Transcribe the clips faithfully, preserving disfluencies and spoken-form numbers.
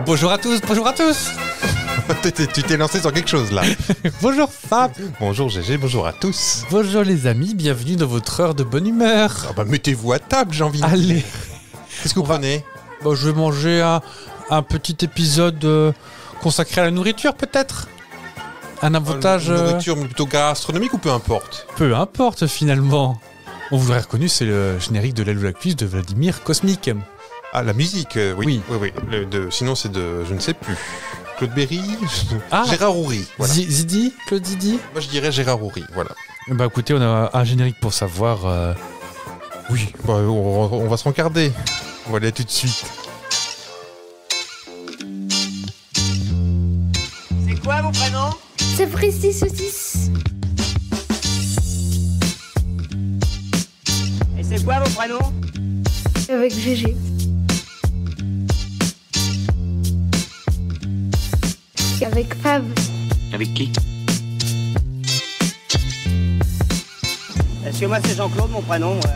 Bonjour à tous, bonjour à tous. Tu t'es lancé sur quelque chose là. Bonjour Fab. Bonjour Gégé, bonjour à tous. Bonjour les amis, bienvenue dans votre heure de bonne humeur. Ah bah mettez-vous à table, j'ai envie de Allez. dire. Qu'est-ce que vous prenez? Bon, je vais manger un, un petit épisode euh, consacré à la nourriture peut-être. Un avantage... Une euh, nourriture mais plutôt gastronomique ou peu importe? Peu importe finalement. On vous l'aurait reconnu, c'est le générique de l'aile ou la cuisse de Vladimir Cosmic. Ah, la musique, euh, oui. Oui. Oui, oui. Le- de- sinon c'est de... je ne sais plus. Claude Berry. Ah. Gérard Houry. Voilà. Z- Zidi, Claude Zidi. Moi je dirais Gérard Houry, voilà. Bah écoutez, on a un générique pour savoir... euh, Oui, bah, on, on va se rencarder. On va aller tout de suite. C'est quoi vos prénoms? Sapristi saucisse. Et c'est quoi vos prénoms? Avec G G. Avec Fab. Avec qui? Parce que moi c'est Jean-Claude mon prénom. Ouais.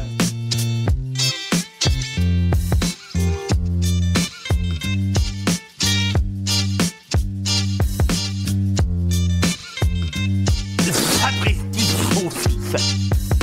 Sapristi saucisse.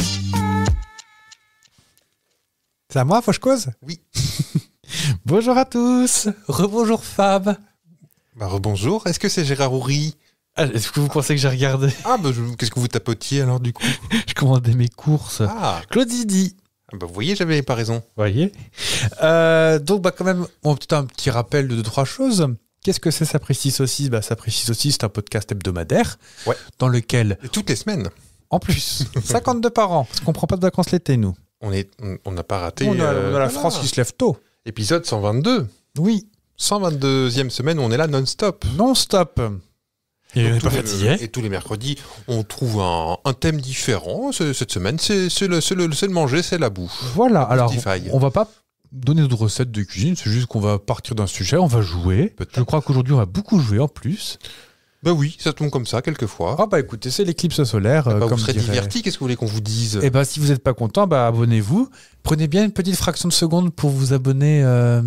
C'est à moi, faut que je cause? Oui. Bonjour à tous. Rebonjour Fab. Bah rebonjour, est-ce que c'est Gérard Houry? Ah, est-ce que vous pensez que j'ai regardé? Ah bah je- qu'est-ce que vous tapotiez alors du coup? Je commandais mes courses. Ah, Claude Zidi. ah bah vous voyez, j'avais pas raison. Voyez. Euh, donc, bah, quand même, on peut un petit rappel de deux, trois choses. Qu'est-ce que c'est Sapristi Saucisse? Bah, Sapristi Saucisse, c'est un podcast hebdomadaire. Ouais. Dans lequel, Et toutes les semaines, en plus, cinquante-deux par an, parce qu'on prend pas de vacances l'été, nous. on est, on on n'a pas raté. on, a, euh, on a la voilà. France qui se lève tôt. Épisode cent vingt-deux. Oui. cent vingt-deuxième semaine où on est là non-stop. Non-stop. Et on Donc, n'est pas tous les- fatigué. Et tous les mercredis, on trouve un, un thème différent. Ce- Cette semaine, c'est c'est le, c'est le, c'est le manger, c'est la bouffe. Voilà. Alors, Spotify. on va pas donner de recettes de cuisine, c'est juste qu'on va partir d'un sujet, on va jouer. Peut-être. Je crois qu'aujourd'hui, on va beaucoup jouer en plus. Bah oui, ça tombe comme ça, quelquefois. Ah, bah écoutez, c'est l'éclipse solaire. Bah, euh, vous comme serez dirait- divertis, qu'est-ce que vous voulez qu'on vous dise? Eh ben, si vous n'êtes pas content, bah, abonnez-vous. Prenez bien une petite fraction de seconde pour vous abonner euh,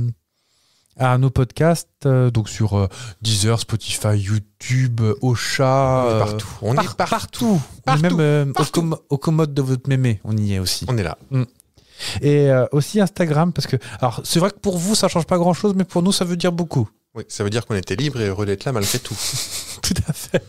à nos podcasts, euh, donc sur euh, Deezer, Spotify, YouTube, Ocha. On est euh, partout. On par- est partout. partout. Partout. Même euh, au, Partout. com- au commode de votre mémé, on y est aussi. On est là. Et euh, aussi Instagram, parce que, alors, c'est vrai que pour vous, ça change pas grand-chose, mais pour nous, ça veut dire beaucoup. Oui, ça veut dire qu'on était libre et heureux d'être là malgré tout. Tout à fait.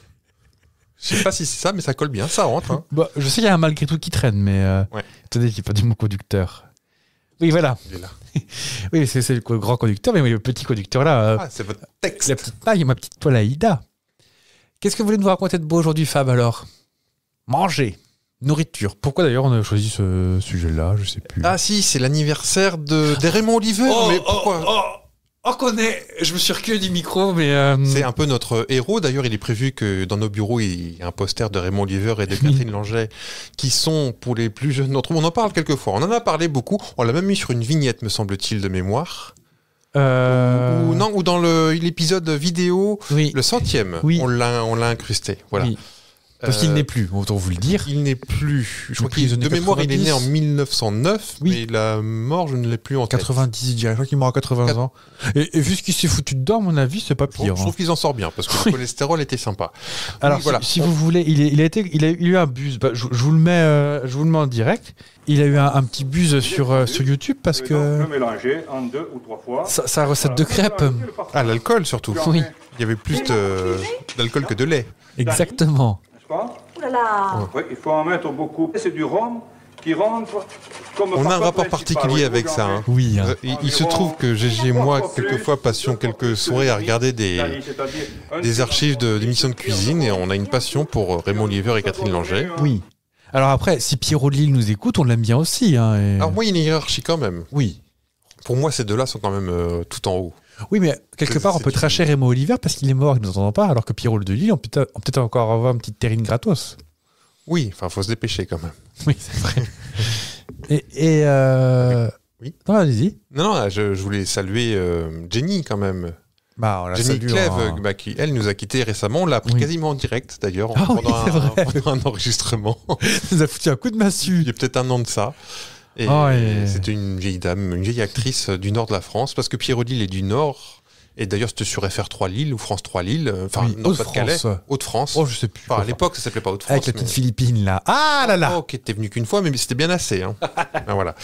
Je sais pas si c'est ça, mais ça colle bien, ça rentre. Hein. Bah, je sais qu'il y a un malgré tout qui traîne, mais euh, Ouais. attendez, il n'y a pas du mot conducteur. Oui, voilà. Il est là. Oui, c'est c'est le co- grand conducteur, mais oui, le petit conducteur là. euh, Ah, c'est votre texte. La petite paille, ma petite toile Aïda. Qu'est-ce que vous voulez nous raconter de beau aujourd'hui, Fab, alors? Manger. Nourriture. Pourquoi d'ailleurs on a choisi ce sujet-là? Je sais plus. Ah si, c'est l'anniversaire de, de Raymond Oliver. mais pourquoi oh, oh, qu'on est. Je me suis reculé du micro, mais. euh, C'est un peu notre héros. D'ailleurs, il est prévu que dans nos bureaux, il y ait un poster de Raymond Oliver et de Catherine Langeais, qui sont, pour les plus jeunes d'entre nous, on en parle quelquefois. On en a parlé beaucoup. On l'a même mis sur une vignette, me semble-t-il, de mémoire. euh, Ou non, ou dans le- l'épisode vidéo, Oui. le centième, Oui. on l'a on l'a incrusté. Voilà. Oui. Parce qu'il Euh, n'est plus, autant vous le dire. Il n'est plus. Je crois plus qu'il des années de mémoire, il est né en quatre-vingt-dix. mille neuf cent neuf, Oui. mais la mort, je ne l'ai plus en tête. quatre-vingt-dix, je dirais. Je crois qu'il meurt à quatre-vingts ans. Et, et vu ce qu'il s'est foutu dedans, à mon avis, c'est pas Je trouve, pire. je hein. trouve qu'il en sort bien parce que Oui. le cholestérol était sympa. Alors, Oui, voilà. si, si vous voulez, il, est- il a été, il a eu un buzz. Bah, je, je vous le mets, euh, je vous le mets en direct. Il a eu un, un petit buzz sur euh, sur YouTube parce que Le mélanger en deux ou trois fois. sa, sa recette de crêpes. Ah, l'alcool surtout. Oui. Il y avait plus de- d'alcool que de lait. Exactement. N'est-ce pas? Ouh là là. Oui, il faut en mettre beaucoup. C'est du rhum qui rentre comme On a un facteur rapport principal, particulier oui, avec vous ça. en hein. Oui. hein. Euh, Il, il se trouve que Gégé et moi, quelquefois, passions quelques soirées à regarder des, C'est-à-dire un des petit archives de- d'émissions de cuisine et on a une passion pour Raymond Oliver et Catherine Langeais. Oui. Alors après, si Pierrot de Lille nous écoute, on l'aime bien aussi. Hein, et- Alors moi, il y a une hiérarchie quand même. oui. Pour moi, ces deux-là sont quand même euh, tout en haut. Oui, mais quelque C'est- part, on c'est peut une- tracher Raymond Oliver parce qu'il est mort et nous n'entendons pas, alors que Pierrot de Lille, on peut peut-être on peut peut-être encore avoir une petite terrine gratos. Oui, enfin, faut se dépêcher quand même. Oui, c'est vrai. et. et euh... Oui. Non, allez-y. Non, non, je, je voulais saluer euh, Jenny quand même. Bah, on la Jenny salue, Clèves, hein. bah, qui, elle, nous a quittés récemment. On l'a appris Oui. quasiment en direct, d'ailleurs, Ah oui, pendant, c'est un, vrai. pendant un enregistrement. Elle nous a foutu un coup de Il massue. y a peut-être un an de ça. Et Oh, et- c'était une vieille dame, une vieille actrice du nord de la France, parce que Pierre Odile est du nord, Et d'ailleurs, c'était sur F R trois Lille ou France trois Lille, euh, enfin, Oui, non, Haute-France. Pas de Calais, Haute-France. Oh, je sais plus. Enfin, à Enfin, l'époque, ça s'appelait pas Haute-France. avec la mais- petite Philippine, là. Ah là là Oh, qui était venu qu'une fois, mais c'était bien assez. Hein. Ah, voilà.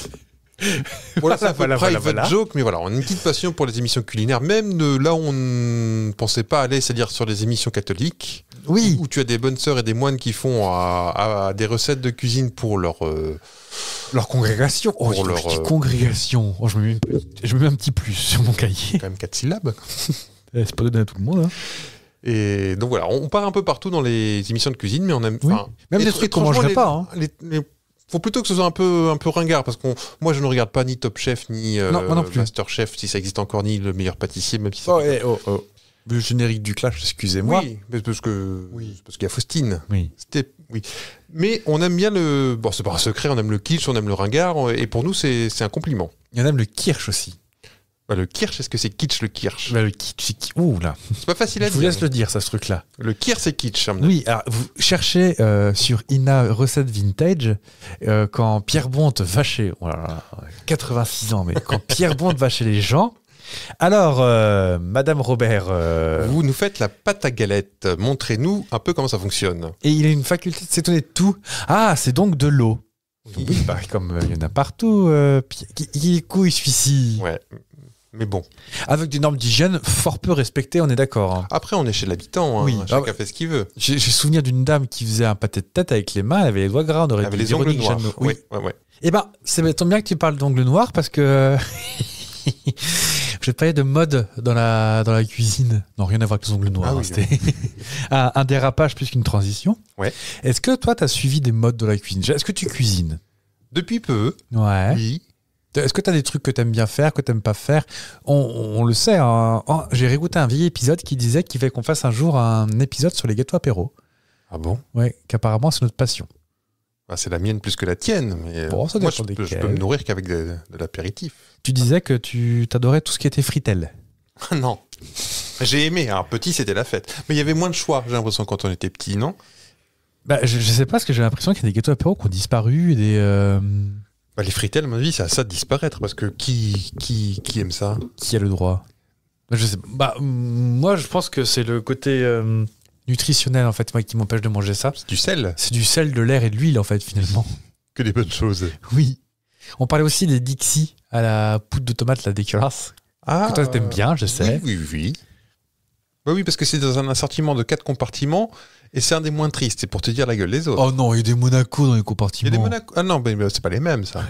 Voilà, c'est un peu Voilà, voilà, private voilà. joke, mais voilà, on a une petite passion pour les émissions culinaires, même de là où on ne pensait pas aller, c'est-à-dire sur les émissions catholiques, Oui. où tu as des bonnes sœurs et des moines qui font à, à des recettes de cuisine pour leur... euh, Leur congrégation. Oh, Pour j'ai leur, dit euh, congrégation. Oh, je, me mets une petite- je me mets un petit plus sur mon cahier. quand même quatre syllabes. Eh, C'est pas donné à tout le monde. Hein. Et donc voilà, on part un peu partout dans les émissions de cuisine, mais on aime... Oui. enfin, Même et- des trucs qu'on franchement, mangerait les- pas. Hein. les- les- faut plutôt que ce soit un peu, un peu ringard, parce que moi je ne regarde pas ni Top Chef, ni euh, Non, moi non plus. Master Chef, si ça existe encore, ni Le Meilleur Pâtissier, même si ça... Oh, eh, oh, oh. Le générique du Clash, excusez-moi. Oui, mais parce que Oui. c'est parce qu'il y a Faustine. Oui. C'était oui. Mais on aime bien le bon, c'est pas un secret, on aime le kitsch, on aime le ringard et pour nous c'est c'est un compliment. Il y en a même le Kirsch aussi. Bah, le kirsch, est-ce que c'est kitsch le kirsch? Bah, le kitsch, c'est qui- Ouh là. C'est pas facile à Je vous dire. laisse le dire, ça, ce truc-là. Le kirsch c'est kitsch. hein. Oui, alors vous cherchez euh, sur Ina recette vintage euh, quand Pierre Bonte va chez oh là là, quatre-vingt-six ans, mais quand Pierre Bonte va chez les gens. Alors, euh, Madame Robert, euh, Vous nous faites la pâte à galette. Montrez-nous un peu comment ça fonctionne. et il a une faculté de s'étonner de tout. Ah, c'est donc de l'eau. Oui, bah, comme euh, il y en a partout. Euh, Pi- qui, qui est couille celui-ci. Ouais. Mais bon. Avec des normes d'hygiène fort peu respectées, on est d'accord. hein. Après on est chez l'habitant. Hein. Oui. Chacun Ah, fait ce qu'il veut. J'ai j'ai souvenir d'une dame qui faisait un pâté de tête avec les mains, elle avait les doigts gras, on aurait Avec dit les ongles Véronique noirs. Jeannot. Oui. Ouais, ouais. Eh ben, c'est tombe bien que tu parles d'ongles noirs parce que je vais te parler de mode dans la, dans la cuisine. Non, rien à voir avec les ongles noirs. Ah hein, oui, c'était un, un dérapage plus qu'une transition. Ouais. Est-ce que toi, tu as suivi des modes de la cuisine? Est-ce que tu cuisines? Depuis peu. Ouais. Oui. Est-ce que tu as des trucs que tu aimes bien faire, que tu n'aimes pas faire? on, on le sait. Hein. Oh, j'ai réécouté un vieil épisode qui disait qu'il fallait qu'on fasse un jour un épisode sur les gâteaux apéro. Ah bon? Ouais, qu'apparemment, c'est notre passion. Ah, c'est la mienne plus que la tienne. Mais Bon, ça moi dépend je peux, je desquels. peux me nourrir qu'avec de, de l'apéritif. Tu disais que tu t'adorais tout ce qui était fritel. Non. J'ai aimé. Alors, petit, c'était la fête. Mais il y avait moins de choix, j'ai l'impression, quand on était petit, non? Bah, je, je sais pas, parce que j'ai l'impression qu'il y a des gâteaux apéro qui ont disparu et des. euh, Bah, les fritelles, à mon avis, c'est à ça de disparaître. Parce que qui, qui, qui aime ça? Qui a le droit? Bah, je sais pas. Bah, mm, moi, je pense que c'est le côté euh, nutritionnel, en fait, moi, qui m'empêche de manger ça. C'est du sel. C'est du sel, de l'air et de l'huile, en fait, finalement. Que des bonnes choses. Oui. On parlait aussi des Dixie à la poudre de tomate, la dégueulasse. Ah, Que toi, t'aimes bien, je sais. Oui, oui, oui. Bah oui, parce que c'est dans un assortiment de quatre compartiments et c'est un des moins tristes. C'est pour te dire la gueule des autres. Oh non, il y a des Monaco dans les Il y compartiments. a des Monaco. Ah non, mais mais c'est pas les mêmes, ça.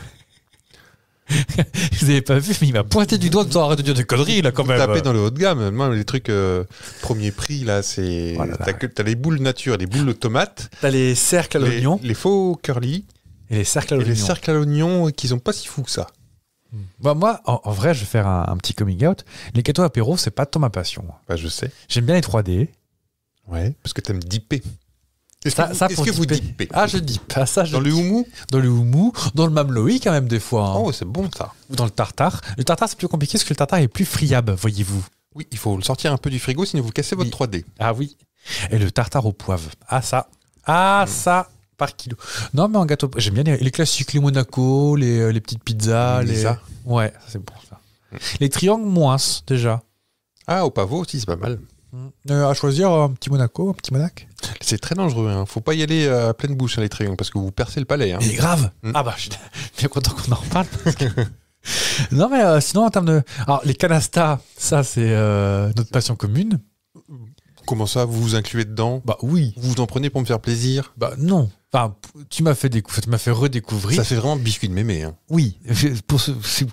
Vous avez pas vu, mais il m'a pointé du doigt en disant arrête de dire des conneries, là, quand même. Taper dans le haut de gamme. Moi, les trucs euh, premier prix, là, c'est. Oh là là. T'as que- t'as les boules nature, les boules de tomates, T'as les cercles à les, l'oignon les faux curly et les cercles à et l'oignon. les cercles à l'oignon qui sont pas si fous que ça. Bah, moi, en, en vrai, je vais faire un, un petit coming out. Les gâteaux apéro, c'est pas tant ma passion. Bah, je sais. J'aime bien les trois D. Ouais. Parce que t'aimes dipper. Est-ce Ça, que, vous- ça est-ce pour que vous dipper. dippez Ah, je dip. Ah, ça, je Dans le dip. houmou Dans le houmou, dans le mameloï quand même des fois. hein. Oh, c'est bon ça. Ou dans le tartare. Le tartare, c'est plus compliqué parce que le tartare est plus friable, voyez-vous. Oui, il faut le sortir un peu du frigo, sinon vous cassez votre Oui. trois D. Ah oui. Et le tartare au poivre. Ah ça. Ah ça. Par kilo. Non, mais en gâteau. J'aime bien les, les classiques, les Monaco, les, euh, les petites pizzas. Les Les... Lisa. Ouais, ça, c'est bon ça. Les triangles, moins, déjà. Ah, au pavot aussi, c'est pas mal. Euh, à choisir un petit Monaco, un petit Monac. C'est très dangereux, hein. Faut pas y aller à pleine bouche, hein, les triangles, parce que vous percez le palais. Hein. Mais grave. Mm. Ah bah, je suis bien content qu'on en reparle. parce que- non, mais euh, sinon, en termes de. Alors, les canastas, ça, c'est euh, notre passion commune. Comment ça, vous vous incluez dedans? Bah oui. Vous vous en prenez pour me faire plaisir? Bah non. Enfin, p- tu m'as fait découvrir, tu m'as fait redécouvrir. Ça fait vraiment biscuit de mémé. Hein. Oui. Je- Pour ceux, c'est-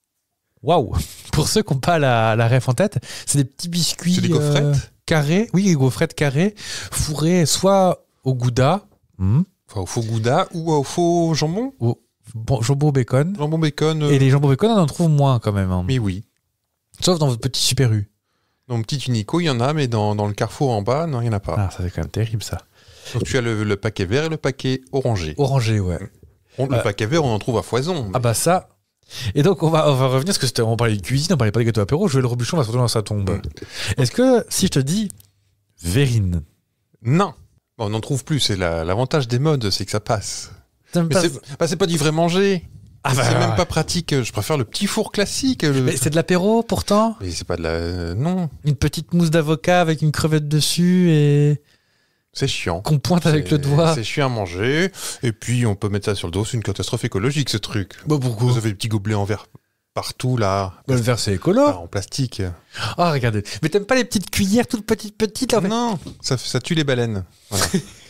Waouh. Pour ceux qui n'ont pas la, la ref en tête, c'est des petits biscuits. C'est des gaufrettes euh, carrés. Oui, des gaufrettes carrées, fourrées soit au gouda, hmm, Enfin, au faux gouda ou au faux jambon? au bon, jambon au bacon. Jambon bacon. euh, Et les jambons bacon, on en trouve moins quand même. hein. Mais oui. Sauf dans votre petit Super U. Dans mon petit Unico, il y en a, mais dans, dans le carrefour en bas, non, il n'y en a pas. Ah, ça c'est quand même terrible ça. Donc tu as le, le paquet vert et le paquet orangé. Orangé, ouais. On- le Euh, paquet vert, on en trouve à foison. Ah bah ça. Et donc on va, on va revenir parce que c'était- on parlait de cuisine, on parlait pas des gâteaux apéro. Je vais le rebuchon, on va se retrouver dans sa tombe. Mm. Est-ce que si je te dis verrine, Non. Bon, on n'en trouve plus. C'est la- l'avantage des modes, c'est que ça passe. t'aimes Mais pas- c'est bah, c'est pas du vrai manger. Ah bah, c'est ouais. même pas pratique. Je préfère le petit four classique. le- Mais c'est de l'apéro pourtant. Mais c'est pas de la. euh, Non, Une petite mousse d'avocat avec une crevette dessus et c'est chiant. qu'on pointe avec C'est- le doigt. C'est chiant à manger. Et puis, on peut mettre ça sur le dos. C'est une catastrophe écologique, ce truc. Bah pourquoi Vous avez des petits gobelets en verre partout, là. Bah, le verre c'est écolo. Ah, en plastique. Ah regardez. Mais t'aimes pas les petites cuillères toutes petites petites là en fait. Non, ça, ça tue les baleines. Voilà.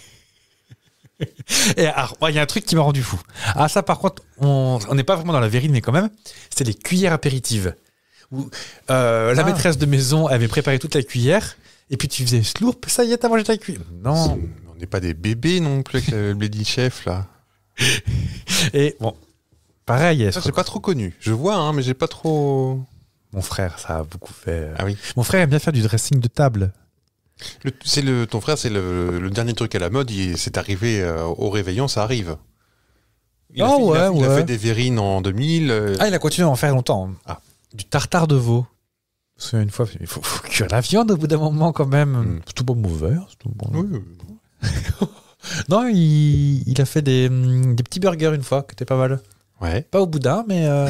Et alors, il y a un truc qui m'a rendu fou. Ah, ça, par contre, on on n'est pas vraiment dans la verrine, mais quand même, c'est les cuillères apéritives. Où, euh, la Ah. maîtresse de maison avait préparé toute la cuillère, et puis tu faisais slurp, ça y est, t'as mangé ta cuillère. Non. On n'est pas des bébés non plus avec le Lady Chef, là. Et bon, pareil, elle Ça, se j'ai pas trop connu. Je vois, hein, mais j'ai pas trop. mon frère, ça a beaucoup fait. Ah oui. Mon frère aime bien faire du dressing de table. Le- c'est le, ton frère, c'est le, le dernier truc à la mode. Il, c'est arrivé euh, au réveillon, ça arrive. Il, a, Ah fait, il a- ouais, il a ouais. fait des verrines en deux mille. euh, Ah, il a continué à en faire longtemps. Ah. Du tartare de veau. Parce qu'une fois, il faut, faut cuire la viande au bout d'un moment quand même. Mm. C'est tout pas mauvais. C'est tout bon. oui, oui. Non, il, il a fait des, hum, des petits burgers une fois, qui étaient pas mal. Ouais. Pas au boudin, mais... euh,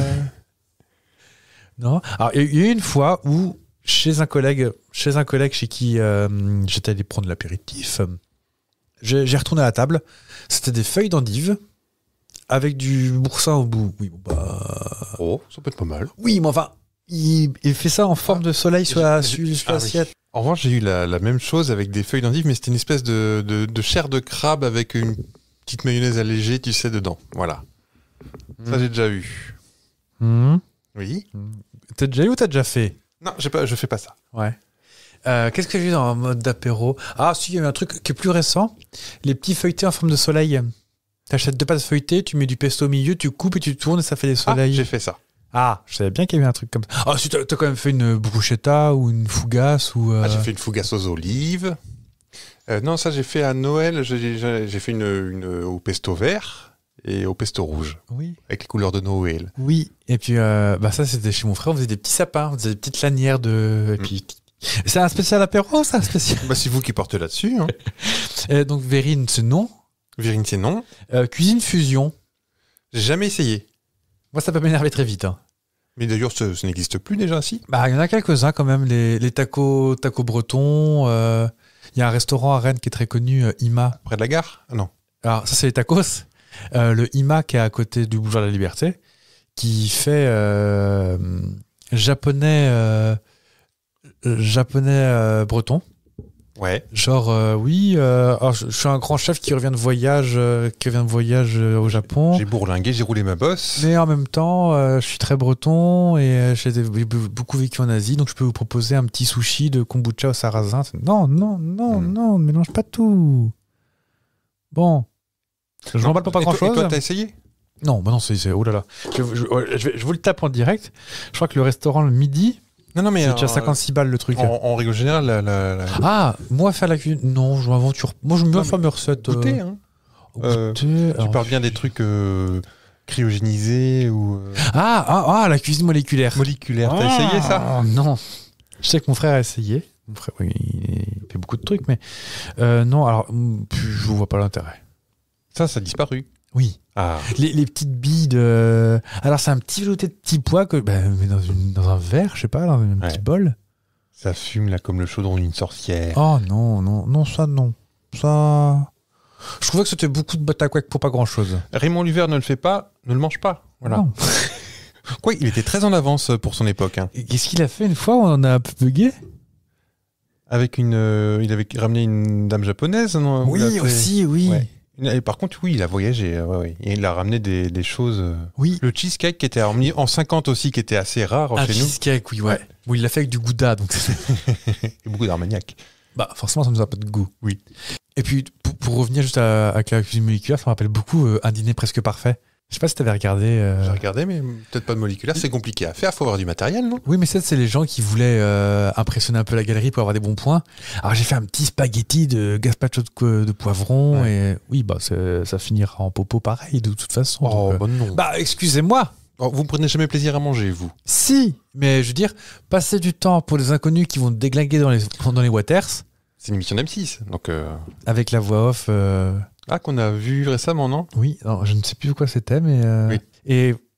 non. Alors, il y a eu une fois où, chez un collègue, chez un collègue chez qui euh, j'étais allé prendre l'apéritif, euh, j'ai j'ai retourné à la table. C'était des feuilles d'endive avec du boursin au bout. Oui, bon, bah... Oh, ça peut être pas mal. oui, mais enfin, il, il fait ça en forme de soleil sur la- sur- sur Ah oui. l'assiette. En revanche, j'ai eu la, la même chose avec des feuilles d'endive, mais c'était une espèce de, de, de chair de crabe avec une petite mayonnaise allégée, tu sais, dedans. Voilà. Ça, j'ai déjà eu. Mhm. Oui. T'as déjà eu ou t'as déjà fait? Non, j'ai pas, je fais pas ça. Ouais. Euh, Qu'est-ce que j'ai eu dans un mode d'apéro? Ah, si, il y a eu un truc qui est plus récent. Les petits feuilletés en forme de soleil. T'achètes deux pâtes feuilletées, tu mets du pesto au milieu, tu coupes et tu tournes et ça fait des Ah, soleils. j'ai fait ça. Ah, je savais bien qu'il y avait un truc comme ça. Ah, si t'as t'as quand même fait une bruschetta ou une fougasse ou. euh, Ah, j'ai fait une fougasse aux olives. Euh, non, ça, j'ai fait à Noël. J'ai j'ai- j'ai fait une, une au pesto vert et au pesto rouge, Oui. avec les couleurs de Noël. Oui. Et puis, euh, bah ça, c'était chez mon frère. On faisait des petits sapins, on faisait des petites lanières de. Mm. Et puis. C'est un spécial apéro, ça, un spécial. Bah, c'est vous qui portez là-dessus. Hein. Euh, donc, Vérine, c'est non. Virine, c'est non. Euh, cuisine fusion. J'ai jamais essayé. Moi, ça peut m'énerver très vite. Hein. Mais d'ailleurs, ce, ce n'existe plus déjà, si. Bah, il y en a quelques-uns quand même, les, les tacos, tacos bretons. euh, Il y a un restaurant à Rennes qui est très connu, euh, Ima. Près de la gare Ah non. Alors, ça, c'est les tacos. Euh, le Ima qui est à côté du Boulevard de la Liberté, qui fait euh, japonais, euh, euh, japonais euh, breton. Ouais. Genre, euh, oui, euh, alors, je, je suis un grand chef qui revient de voyage, euh, qui revient de voyage euh, au Japon. J'ai bourlingué, j'ai roulé ma bosse. Mais en même temps, euh, je suis très breton et euh, j'ai des- beaucoup vécu en Asie, donc je peux vous proposer un petit sushi de kombucha au sarrasin. Non, non, non, Mm. non, ne mélange pas tout. Bon. Je m'emballe pas, pas Et toi- grand-chose. Et toi, t'as essayé Non, bah non, c'est... c'est- Oh là là. Je, je- ouais, je vais- je vous le tape en direct. Je crois que le restaurant le midi, Non, non, mais c'est déjà euh, cinquante-six balles le truc. En, en règle générale, la, la, la- Ah, moi faire la cuisine... Non, je m'aventure. Moi, je me Non, faire mes recettes. euh, goûter, hein. Euh, goûter, Tu alors- parles bien des trucs euh, cryogénisés ou euh, Ah, ah, ah, la cuisine moléculaire. moléculaires. T'as Ah, essayé ça Non. Je sais que mon frère a essayé. Mon frère, oui, il fait beaucoup de trucs, mais euh, non, alors, mm, je vois pas l'intérêt. Ça, ça a disparu. Oui. Ah. Les, les petites billes de. Alors, c'est un petit velouté de petits pois que. Ben, mais dans, une- dans un verre, je sais pas, dans un Ouais. petit bol. Ça fume là comme le chaudron d'une sorcière. Oh non, non, non, ça, non. Ça. Je trouvais que c'était beaucoup de bottes à couecs pour pas grand chose. Raymond Luvert ne le fait pas, ne le mange pas. Voilà. Non. Quoi, il était très en avance pour son époque. Hein. Et Qu'est-ce qu'il a fait une fois? On en a un peu bugué. Avec une, euh, il avait ramené une dame japonaise. Non, Ou il a Oui, fait- aussi, oui. Ouais. Et par contre, oui, il a voyagé. Ouais, ouais. Et il a ramené des, des choses. euh, Oui. Le cheesecake qui était remis en cinquante aussi, qui était assez rare Un chez nous. cheesecake, oui, ouais. Bon, il l'a fait avec du gouda, donc Et beaucoup d'armagnac. bah, forcément, ça nous a pas de goût. Oui. Et puis, pour, pour revenir juste à, à la cuisine moléculaire, ça me rappelle beaucoup euh, Un dîner presque parfait. Je sais pas si t'avais regardé. euh, J'ai regardé, mais peut-être pas de moléculaire. C'est compliqué à faire. Faut avoir du matériel, non? Oui, mais ça, c'est les gens qui voulaient euh, impressionner un peu la galerie pour avoir des bons points. Alors, j'ai fait un petit spaghetti de gazpacho de, co- de poivron. Et oui, bah, c'est- ça finira en popo pareil, de toute façon. Oh, donc, euh, bah non. Bah, excusez-moi. Oh, vous ne prenez jamais plaisir à manger, vous? Si, mais je veux dire, passer du temps pour des inconnus qui vont te déglinguer dans les, dans les waters, C'est une émission d'M six. Donc, euh, avec la voix off. euh, ah, qu'on a vu récemment, non? Oui, non, je ne sais plus quoi c'était, mais. euh, Oui. Et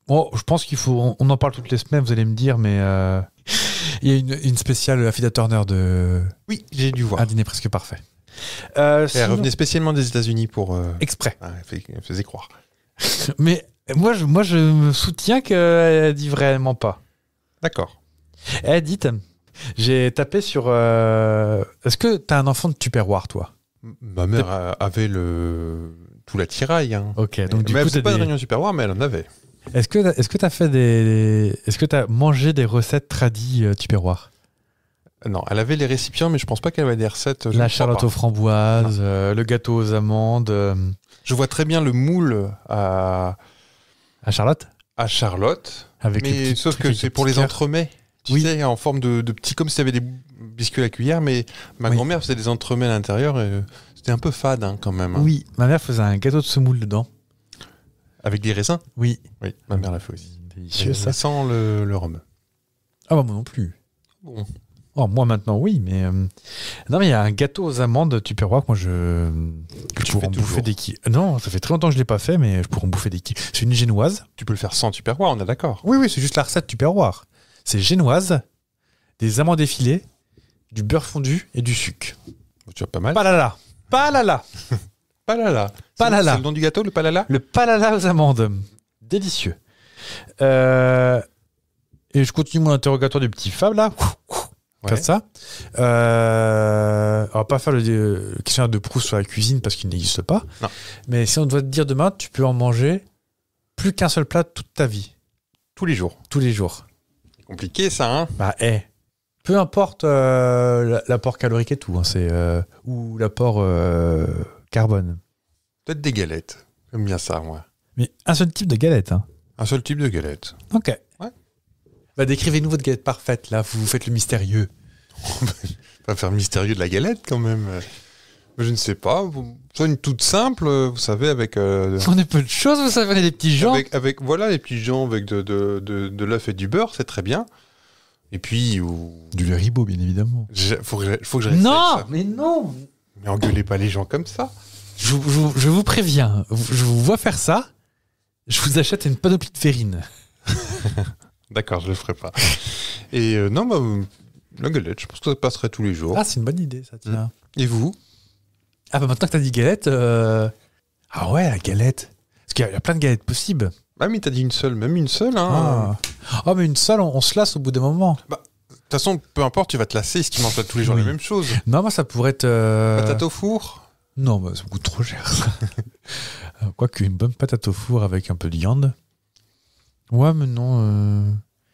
Bon, je pense qu'il faut. On, on en parle toutes les semaines, vous allez me dire, mais euh, il y a une, une spéciale Affida Turner de Oui, j'ai dû voir. Un dîner presque parfait. Euh, Et sinon- elle revenait spécialement des États-Unis pour. euh, Exprès. ah, elle fait- elle faisait croire. Mais moi, je, moi, je me soutiens qu'elle dit vraiment pas. D'accord. Eh, dites, j'ai tapé sur. euh, Est-ce que t'as un enfant de Tupperware, toi? M- Ma mère a- avait le tout l'attirail. Hein. Ok, donc du mais coup, elle faisait t'as pas des- de réunion Superwar, mais elle en avait. Est-ce que est-ce que t'as fait des. Est-ce que t'as mangé des recettes tradies euh, Tupperware? Non, elle avait les récipients, mais je pense pas qu'elle avait des recettes. je La ne crois charlotte pas. aux framboises, euh, le gâteau aux amandes. euh, Je vois très bien le moule à, À Charlotte? à Charlotte, Avec les mais petits sauf trucs que avec c'est les pour petits les cœurs. entremets. Tu Oui. sais, en forme de, de petits, comme si tu avais des biscuits à la cuillère, mais ma Oui. grand-mère faisait des entremets à l'intérieur et euh, c'était un peu fade hein, quand même. hein. Oui, ma mère faisait un gâteau de semoule dedans. Avec des raisins. Oui. Oui, ma mère l'a fait aussi. Délicieux, Mais ça. Sans le, le rhum. Ah bah moi non plus. Bon. Oh, moi maintenant, oui, mais... euh, Non, mais il y a un gâteau aux amandes Tupperware que moi je... Que je tu pourrais fais en bouffer toujours. des qui. Non, ça fait très longtemps que je l'ai pas fait, mais je pourrais en bouffer des qui. C'est une génoise. Tu peux le faire sans Tupperware, on est d'accord. Oui, oui, c'est juste la recette Tupperware. C'est génoise, des amandes effilées, du beurre fondu et du sucre. Tu as pas mal. Palala. Palala. Palala. Palala. C'est le nom du gâteau, le palala. Le palala aux amandes. Délicieux. Euh, Et je continue mon interrogatoire du petit Fab, là. Ouais. Comme ça. Euh... On va pas faire le, le questionnaire de Proust sur la cuisine parce qu'il n'existe pas. Non. Mais si on doit te dire demain, tu peux en manger plus qu'un seul plat toute ta vie. Tous les jours. Tous les jours. Compliqué ça, hein. Bah, eh. Peu importe euh, la- l'apport calorique et tout. Hein, c'est, euh, ou l'apport euh, carbone. Peut-être des galettes. J'aime bien ça, moi. Mais un seul type de galette. Hein. Un seul type de galette. Ok. Ouais. Bah, décrivez-nous votre galette parfaite, là. Vous, vous faites le mystérieux. Pas faire mystérieux de la galette quand même. Je ne sais pas. Soit une toute simple, vous savez, avec, euh, On est peu de choses, vous savez, on est des petits gens. avec, avec voilà les petits gens avec de, de, de, de l'œuf et du beurre, c'est très bien. Et puis, ou... Du lait ribot, bien évidemment. j'ai- faut que je, faut que je réessaye Non, ça. mais non. Mais engueulez pas les gens comme ça. Je, vous- je vous- je vous préviens, je vous vois faire ça, je vous achète une panoplie de farine. D'accord, je le ferai pas. Et euh, non, bah, euh, la galette, je pense que ça passerait tous les jours. Ah, c'est une bonne idée, ça, tiens. Et vous? Ah, bah maintenant que t'as dit galette, euh... ah ouais, la galette. Parce qu'il y a- il y a plein de galettes possibles. Ah, mais t'as dit une seule, même une seule. Hein. Ah. Oh, mais une seule, on, on se lasse au bout d'un moment. De toute façon, peu importe, tu vas te lasser si tu manges pas tous les jours Oui. la même chose. Non, moi, ça pourrait être. euh, Patate au four. Non, bah, ça coûte trop cher. ça. Euh, Quoique, une bonne patate au four avec un peu de viande. Ouais, mais non. euh.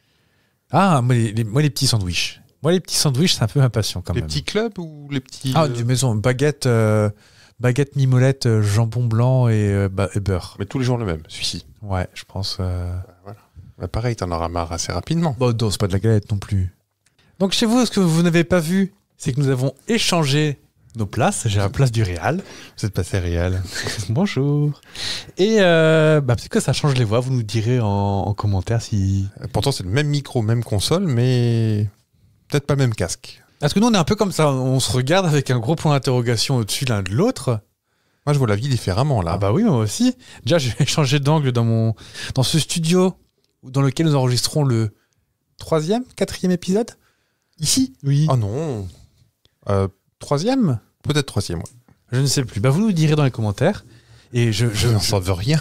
Ah, moi les, les- moi, les petits sandwichs. Moi, les petits sandwichs, c'est un peu ma passion quand Les même. petits clubs ou les petits. Ah, euh, du maison. Baguette, euh, baguette mimolette, euh, jambon blanc et, euh, bah, et beurre. Mais tous les jours le même, celui-ci. Ouais, je pense. euh, Bah, pareil, t'en auras marre assez rapidement. Bon, non, c'est pas de la galette non plus. Donc, chez vous, ce que vous n'avez pas vu, c'est que nous avons échangé nos places. J'ai la place du Réal. Vous êtes passé réel. Bonjour. Et euh, bah, peut-être que ça change les voix. Vous nous direz en, en commentaire si. Pourtant, c'est le même micro, même console, mais peut-être pas le même casque. Parce que nous, on est un peu comme ça. On se regarde avec un gros point d'interrogation au-dessus l'un de l'autre. Moi, je vois la vie différemment là. Ah, bah oui, moi aussi. Déjà, j'ai changé d'angle dans, mon, dans ce studio dans lequel nous enregistrons le troisième, quatrième épisode. Ici Oui. Oh non. Euh, Troisième peut-être troisième, ouais. Je ne sais plus. Bah, vous nous direz dans les commentaires. Et je, je, Je n'en savais rien.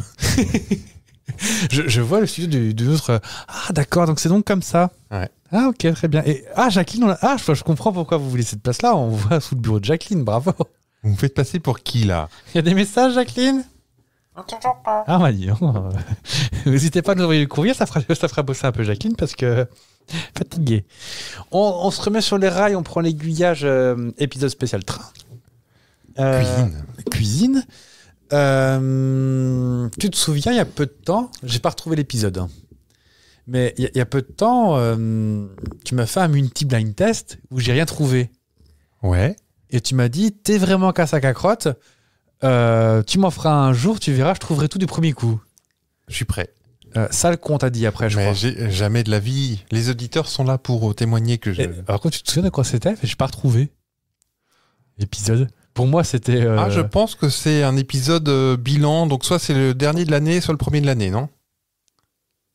je, je vois le studio du, du autre. Ah, d'accord, donc c'est donc comme ça. Ouais. Ah, ok, très bien. Et ah, Jacqueline, on l'a- ah, je, je comprends pourquoi vous voulez cette place-là. On voit sous le bureau de Jacqueline, bravo. Vous me faites passer pour qui là? Il y a des messages, Jacqueline? Ah, bah dis donc. N'hésitez pas à nous envoyer le courrier, ça fera, ça fera bosser un peu Jacqueline parce que fatigué. On, on se remet sur les rails, on prend l'aiguillage, euh, épisode spécial train. Euh, Cuisine. Cuisine. Euh, tu te souviens, il y a peu de temps, j'ai pas retrouvé l'épisode, hein. mais il y, a- il y a peu de temps, euh, tu m'as fait un multi-blind test où j'ai rien trouvé. Ouais. Et tu m'as dit, t'es vraiment casse à crotte, euh, tu m'en feras un jour, tu verras, je trouverai tout du premier coup. Je suis prêt. Euh, ça, le con t'a dit après, je Mais crois. j'ai jamais de la vie. Les auditeurs sont là pour témoigner que je. Et, alors, quand tu te souviens de quoi c'était, j'ai pas retrouvé l'épisode. Pour moi, c'était. euh, Ah, je pense que c'est un épisode euh, bilan. Donc soit c'est le dernier de l'année, soit le premier de l'année, non?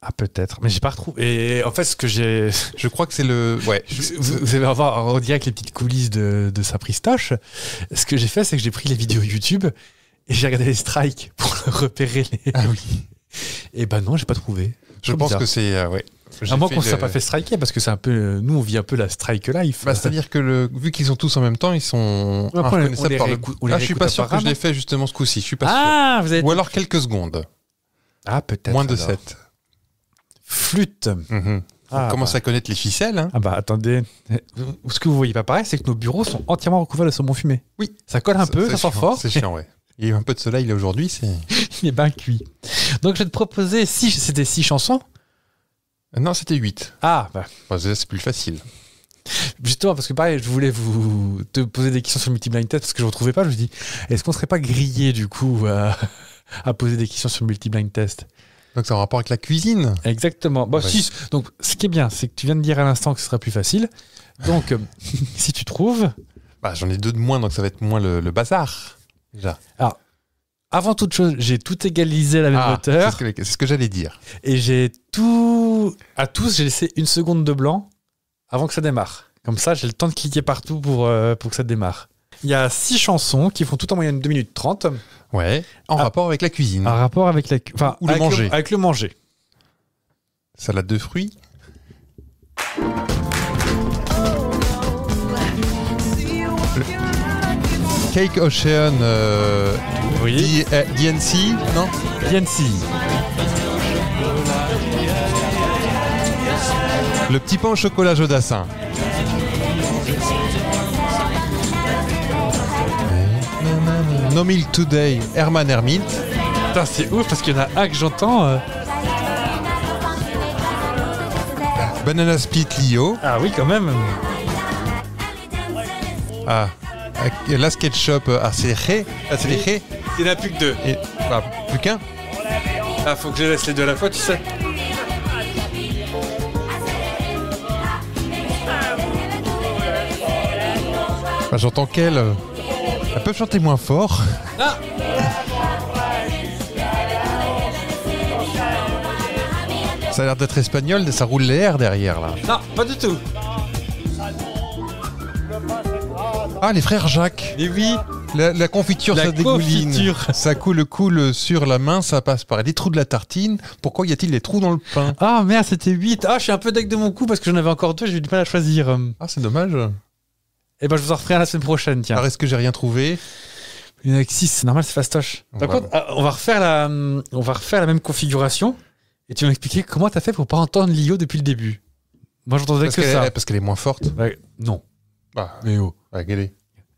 Ah, peut-être. Mais j'ai pas retrouvé. Et en fait, ce que j'ai. Je crois que c'est le. Ouais. Vous, vous allez avoir en direct les petites coulisses de, de Sapristoche. Ce que j'ai fait, c'est que j'ai pris les vidéos YouTube et j'ai regardé les strikes pour repérer les. Ah oui. Et ben non, j'ai pas trouvé. Je pense que c'est. Euh, ouais. J'ai À moins fait qu'on ne le- soit pas fait striker, parce que c'est un peu. Nous, on vit un peu la strike life. Bah, c'est-à-dire que le, vu qu'ils sont tous en même temps, ils sont Ouais, après, on les- reconnaissables on les par le. réécoute- on les Ah, je suis pas réécoute sûr que je apparemment. l'ai fait justement ce coup-ci. Je suis pas Ah, vous avez. sûr. Ou alors quelques secondes. Ah, peut-être. Moins de alors. sept. Flûte. Mhm. Ah, On commence bah. à connaître les ficelles. Hein. Ah bah attendez, ce que vous voyez pas pareil, c'est que nos bureaux sont entièrement recouverts de saumon fumé. Oui. Ça colle un peu, C'est ça sent chiant, fort. C'est chiant, ouais. Il y a eu un peu de soleil là aujourd'hui, c'est. Il est bien cuit. Donc je vais te proposer six, c'était six chansons. Non, c'était huit. Ah bah Enfin, c'est c'est plus facile. justement parce que pareil, je voulais vous te poser des questions sur le multi-blind test parce que je ne retrouvais pas. Je me dis, est-ce qu'on serait pas grillé du coup à, à poser des questions sur le multi-blind test? Donc c'est en rapport avec la cuisine. Exactement. Bon, Ouais. six. Donc ce qui est bien, c'est que tu viens de dire à l'instant que ce sera plus facile. Donc euh, si tu trouves. Bah, j'en ai deux de moins, donc ça va être moins le, le bazar. Déjà. Avant toute chose, j'ai tout égalisé à la même Ah, c'est hauteur ce que, c'est ce que j'allais dire. et j'ai tout. À tous, j'ai laissé une seconde de blanc avant que ça démarre. Comme ça, j'ai le temps de cliquer partout pour, euh, pour que ça démarre. Il y a six chansons qui font tout en moyenne deux minutes trente. Ouais. En Ah. rapport avec la cuisine. En rapport avec la. cu- Enfin, Ou le avec manger. avec le manger. Salade de fruits. Le- Cake Ocean euh, Oui. D- euh, D N C, non Yancy. Le petit pain au chocolat Jodassin. No Milk Today, Herman Hermit. Putain, c'est ouf parce qu'il y en a un que j'entends. euh. Banana Split Lio. Ah oui, quand même. Ah, euh, la SketchUp Aceré. Aceré. Il n'y en a plus que deux. Et bah, plus qu'un. Ah, faut que je laisse les deux à la fois, tu sais. Bah, j'entends qu'elle. euh, Elle peut chanter moins fort. Ah Ça a l'air d'être espagnol, ça roule les airs derrière là. non, pas du tout. Ah, les frères Jacques. Mais oui. La, la confiture, La ça dégouline. confiture. Ça coule, coule sur la main, ça passe par les trous de la tartine. Pourquoi y a-t-il des trous dans le pain? Ah merde, c'était huit. Ah, je suis un peu deck de mon coup parce que j'en avais encore deux, j'ai eu du mal à choisir. Euh, Ah, c'est dommage. Eh ben, je vous en referai un la semaine prochaine, tiens. Alors, est-ce que j'ai rien trouvé? Il y en a que six, c'est normal, c'est fastoche. Par Voilà. contre, ah, on va refaire la, hum, on va refaire la même configuration et tu vas m'expliquer comment t'as fait pour pas entendre l'I O depuis le début. Moi, j'entendais Parce que qu'elle ça. est, parce qu'elle est moins forte. Ouais, non. Ah, Mais oh. regardez.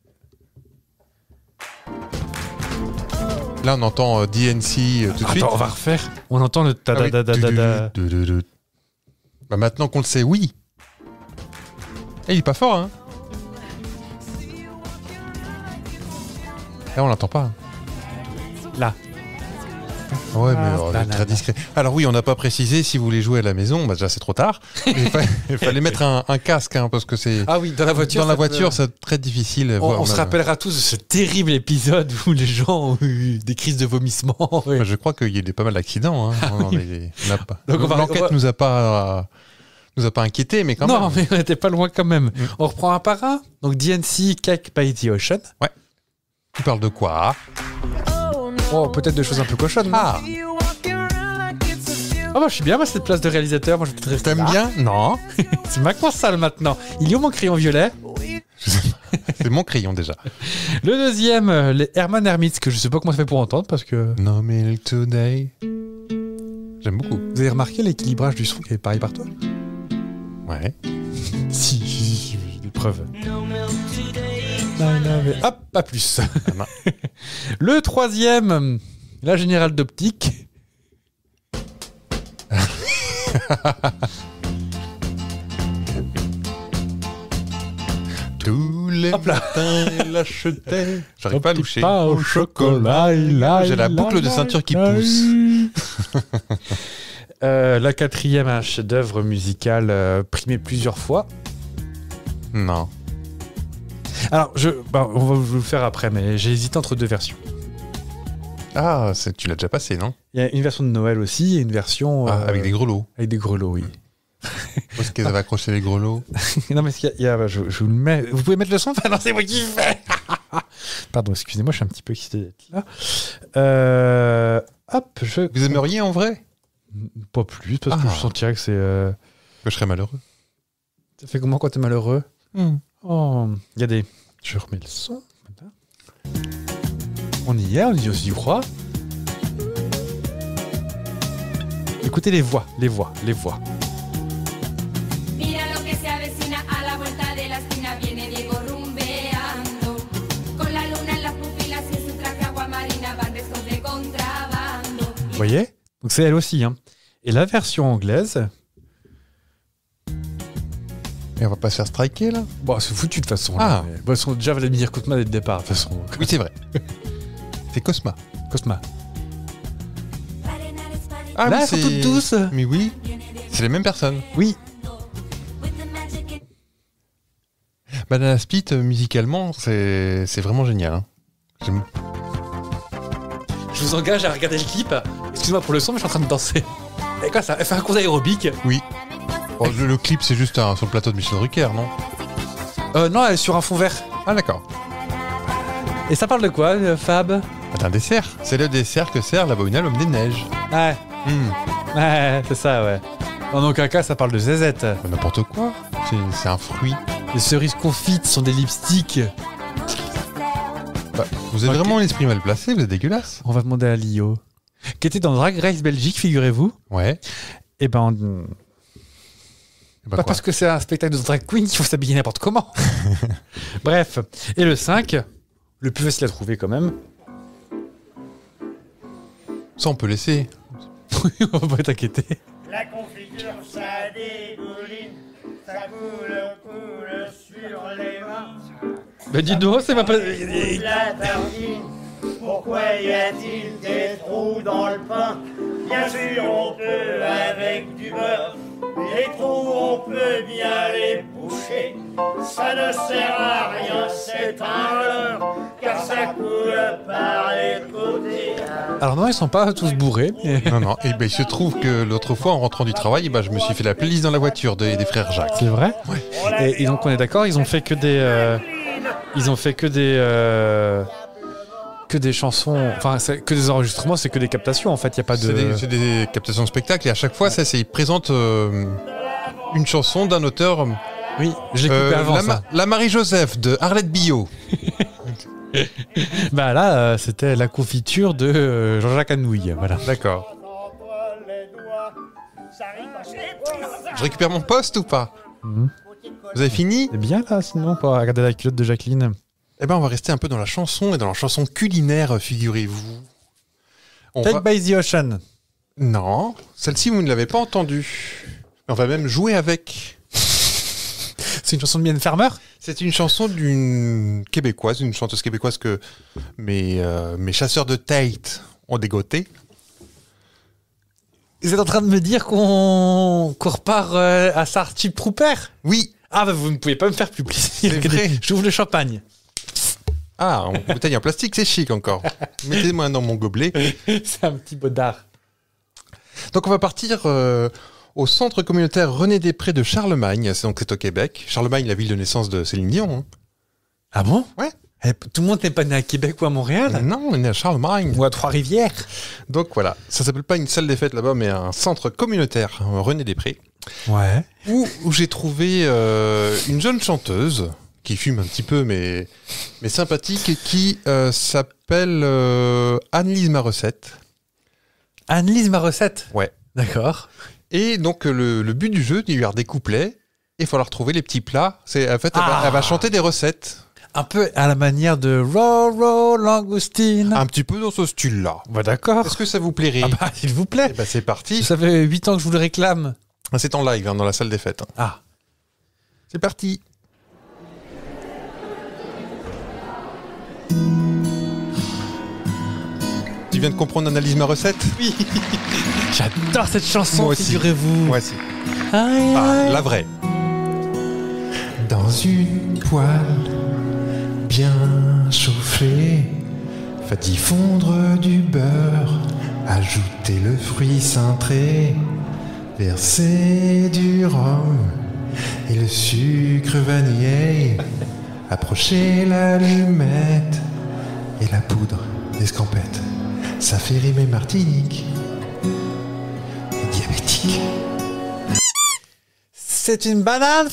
Là, on entend euh, D N C euh, tout de suite. Attends, on va refaire. On entend le ta Ah oui. da da da da da. Du- du- du- du- Bah, maintenant qu'on le sait, oui. Eh, il est pas fort, hein. Là, on l'entend pas. Là. Ouais, mais Ah, euh, banana. très discret. Alors oui, on n'a pas précisé si vous voulez jouer à la maison. Bah déjà, c'est trop tard. Il fa- il fallait mettre un, un casque, hein, parce que c'est Ah oui, dans la voiture. dans la ça peut- voiture, c'est très difficile. On, Voilà, on se a- rappellera tous de ce terrible épisode où les gens ont eu des crises de vomissement. Ouais. Bah, je crois qu'il y a eu pas mal d'accidents. Hein. On en est- on n'a pas- Donc on va- L'enquête on va- nous a pas euh, nous a pas inquiété, mais quand non, même. mais on n'était pas loin quand même. Mm. On reprend un par un. Donc D N C, Cake by the Ocean. Tu parles de quoi? Oh, peut-être de choses un peu cochonnes. Ah, Ah bah je suis bien, moi, cette place de réalisateur. Moi, je vais peut-être rester t'aimes là. bien? Non, C'est ma console maintenant. Il y a mon crayon violet. c'est mon crayon déjà. Le deuxième, euh, les Herman Hermits, que je sais pas comment ça fait pour entendre parce que No milk today. J'aime beaucoup. vous avez remarqué l'équilibrage du son qui est pareil partout. Ouais. Si, si, si, j'ai des preuves. Hop, pas plus. non. Le troisième, la générale d'optique. Tous les Hop là. matins, elle achetait. J'arrive pas à loucher. Pain au chocolat. la, J'ai la la, boucle de la, ceinture qui la, pousse. Euh, la quatrième, un chef-d'œuvre musical euh, primé plusieurs fois. Non. Alors, je, bah, on va vous le faire après, mais j'ai hésité entre deux versions. Ah, c'est- tu l'as déjà passé, non? Il y a une version de Noël aussi et une version... Ah, euh, avec des grelots. Avec des grelots, oui. Où est-ce qu'ils avaient accroché les grelots? Non, mais il y a, il y a- je, je vous le mets... Vous pouvez mettre le son? Enfin, non, c'est moi qui fais. Pardon, excusez-moi, je suis un petit peu excité d'être là. Euh, hop, je... Vous aimeriez en vrai? Pas plus, parce que Ah. je sentirais que c'est... euh, Que je serais malheureux. Ça fait comment quand t'es malheureux? Hmm. Oh, regardez, je remets le son. On y est, on y, on y croit. Écoutez les voix, les voix, les voix. Mira lo que se avecina a la vuelta de la esquina viene Diego rumbeando con la luna en las pupilas y en su traje agua marina van restos de contrabando. Vous voyez? Donc c'est elle aussi. Hein. Et la version anglaise, Et on va pas se faire striker, là? bon, c'est foutu de toute façon. Ah. Là, mais- bon, ils sont déjà Vladimir Kosma dès le départ, de toute façon. Oui, c'est vrai. C'est Cosma. Cosma. Ah, Là, mais elles sont c'est- toutes douces. Mais oui, c'est les mêmes personnes. Oui. Banana Split, euh, musicalement, c'est c'est vraiment génial. Hein. J'aime- Je vous engage à regarder le clip. Excuse-moi pour le son, mais je suis en train de danser. Et quoi ça? Elle fait un cours d'aérobic. Oui. Oh, le, le clip, c'est juste un- sur le plateau de Michel Drucker, non? Euh, non, elle est sur un fond vert. Ah, d'accord. Et ça parle de quoi, euh, Fab? C'est un dessert. C'est le dessert que sert la bohème l'homme des neiges. Ouais. Hmm. Ouais, c'est ça, ouais. En aucun cas, ça parle de zézette. Bah, n'importe quoi. C'est c'est un fruit. Les cerises confites sont des lipsticks. Bah, vous avez Ok. vraiment l'esprit mal placé, vous êtes dégueulasse. On va demander à Lio. Qui était dans Drag Race Belgique, figurez-vous. Ouais. Et ben, on- Bah, pas quoi parce que c'est un spectacle de drag queen qu'il faut s'habiller n'importe comment. Bref. Et le cinq, le plus facile à trouver quand même. Ça, on peut laisser. On va pas t'inquiéter. La confiture, ça dégouline, ça coule, coule sur les mains. Bah dis donc, c'est pas... pas- La tartine, pourquoi y a-t-il des trous dans le pain? Bien sûr, on peut avec du beurre. Les trous, on peut bien les boucher. Ça ne sert à rien, c'est un leurre, car ça coule par les côtés. Alors non, ils sont pas tous bourrés. Mais... Non, non. Et ben, il se trouve que l'autre fois, en rentrant du travail, eh ben, je me suis fait la playlist dans la voiture des, des frères Jacques. C'est vrai. Et, et donc on est d'accord, ils ont fait que des, euh, ils ont fait que des, euh, que des chansons, enfin c'est que des enregistrements, c'est que des captations en fait. Il y a pas de. C'est des, c'est des captations de spectacle et à chaque fois, ça, c'est, ils présentent euh, une chanson d'un auteur. Oui, je l'ai coupé Euh, avant la, ça. Ma- la Marie-Joseph de Arlette Billot. Bah là, euh, c'était la confiture de euh, Jean-Jacques Anouilh. Voilà. D'accord. Entre les doigts, ça ricoche. Je récupère mon poste ou pas? Mhm. Vous avez fini? C'est bien là, sinon pour regarder la culotte de Jacqueline. Eh ben, on va rester un peu dans la chanson et dans la chanson culinaire, figurez-vous. On Take va- by the Ocean. Non, celle-ci, vous ne l'avez pas entendue. On va même jouer avec. C'est une chanson de Mylène Farmer. C'est une chanson d'une québécoise, une chanteuse québécoise que mes, euh, mes chasseurs de Tate ont dégoté. Vous êtes en train de me dire qu'on qu'on repart euh, à Starship Trooper? Oui. Ah bah vous ne pouvez pas me faire plus plaisir. C'est Regardez, vrai. j'ouvre le champagne. Ah, en bouteille en plastique, c'est chic encore. Mettez-moi dans mon gobelet. C'est un petit bodard. Donc on va partir euh, au centre communautaire René Després de Charlemagne. C'est donc c'est au Québec. Charlemagne, la ville de naissance de Céline Dion. Hein. Ah bon? Ouais. Eh, tout le monde n'est pas né à Québec ou à Montréal? Non, on est né à Charlemagne. Ou à Trois-Rivières? Donc voilà, ça s'appelle pas une salle des fêtes là-bas, mais un centre communautaire euh, René Després. Ouais. Où, où j'ai trouvé euh, une jeune chanteuse qui fume un petit peu, mais, mais sympathique, et qui euh, s'appelle euh, Anne-Lise Marocette. Anne-Lise Marocette? Ouais. D'accord. Et donc euh, le, le but du jeu, il y a des couplets, et il faut leur trouver les petits plats. C'est, en fait, elle, va, Ah. elle va chanter des recettes. Un peu à la manière de Roro Langoustine. Un petit peu dans ce style-là. Bah d'accord. Est-ce que ça vous plairait? Ah bah s'il vous plaît. Eh ben, c'est parti. Ça fait huit ans que je vous le réclame. C'est en live, hein, dans la salle des fêtes. hein. Ah. C'est parti. Tu viens de comprendre Analyse ma recette? Oui. J'adore cette chanson, Moi aussi. figurez-vous. Moi aussi. Aïe, Ah, aïe. la vraie. Dans une poêle bien chauffée, Faites y fondre du beurre, ajoutez le fruit cintré, versez du rhum et le sucre vanillé. Approchez l'allumette et la poudre d'escampette. Ça fait rimer Martinique et diabétique. C'est une banane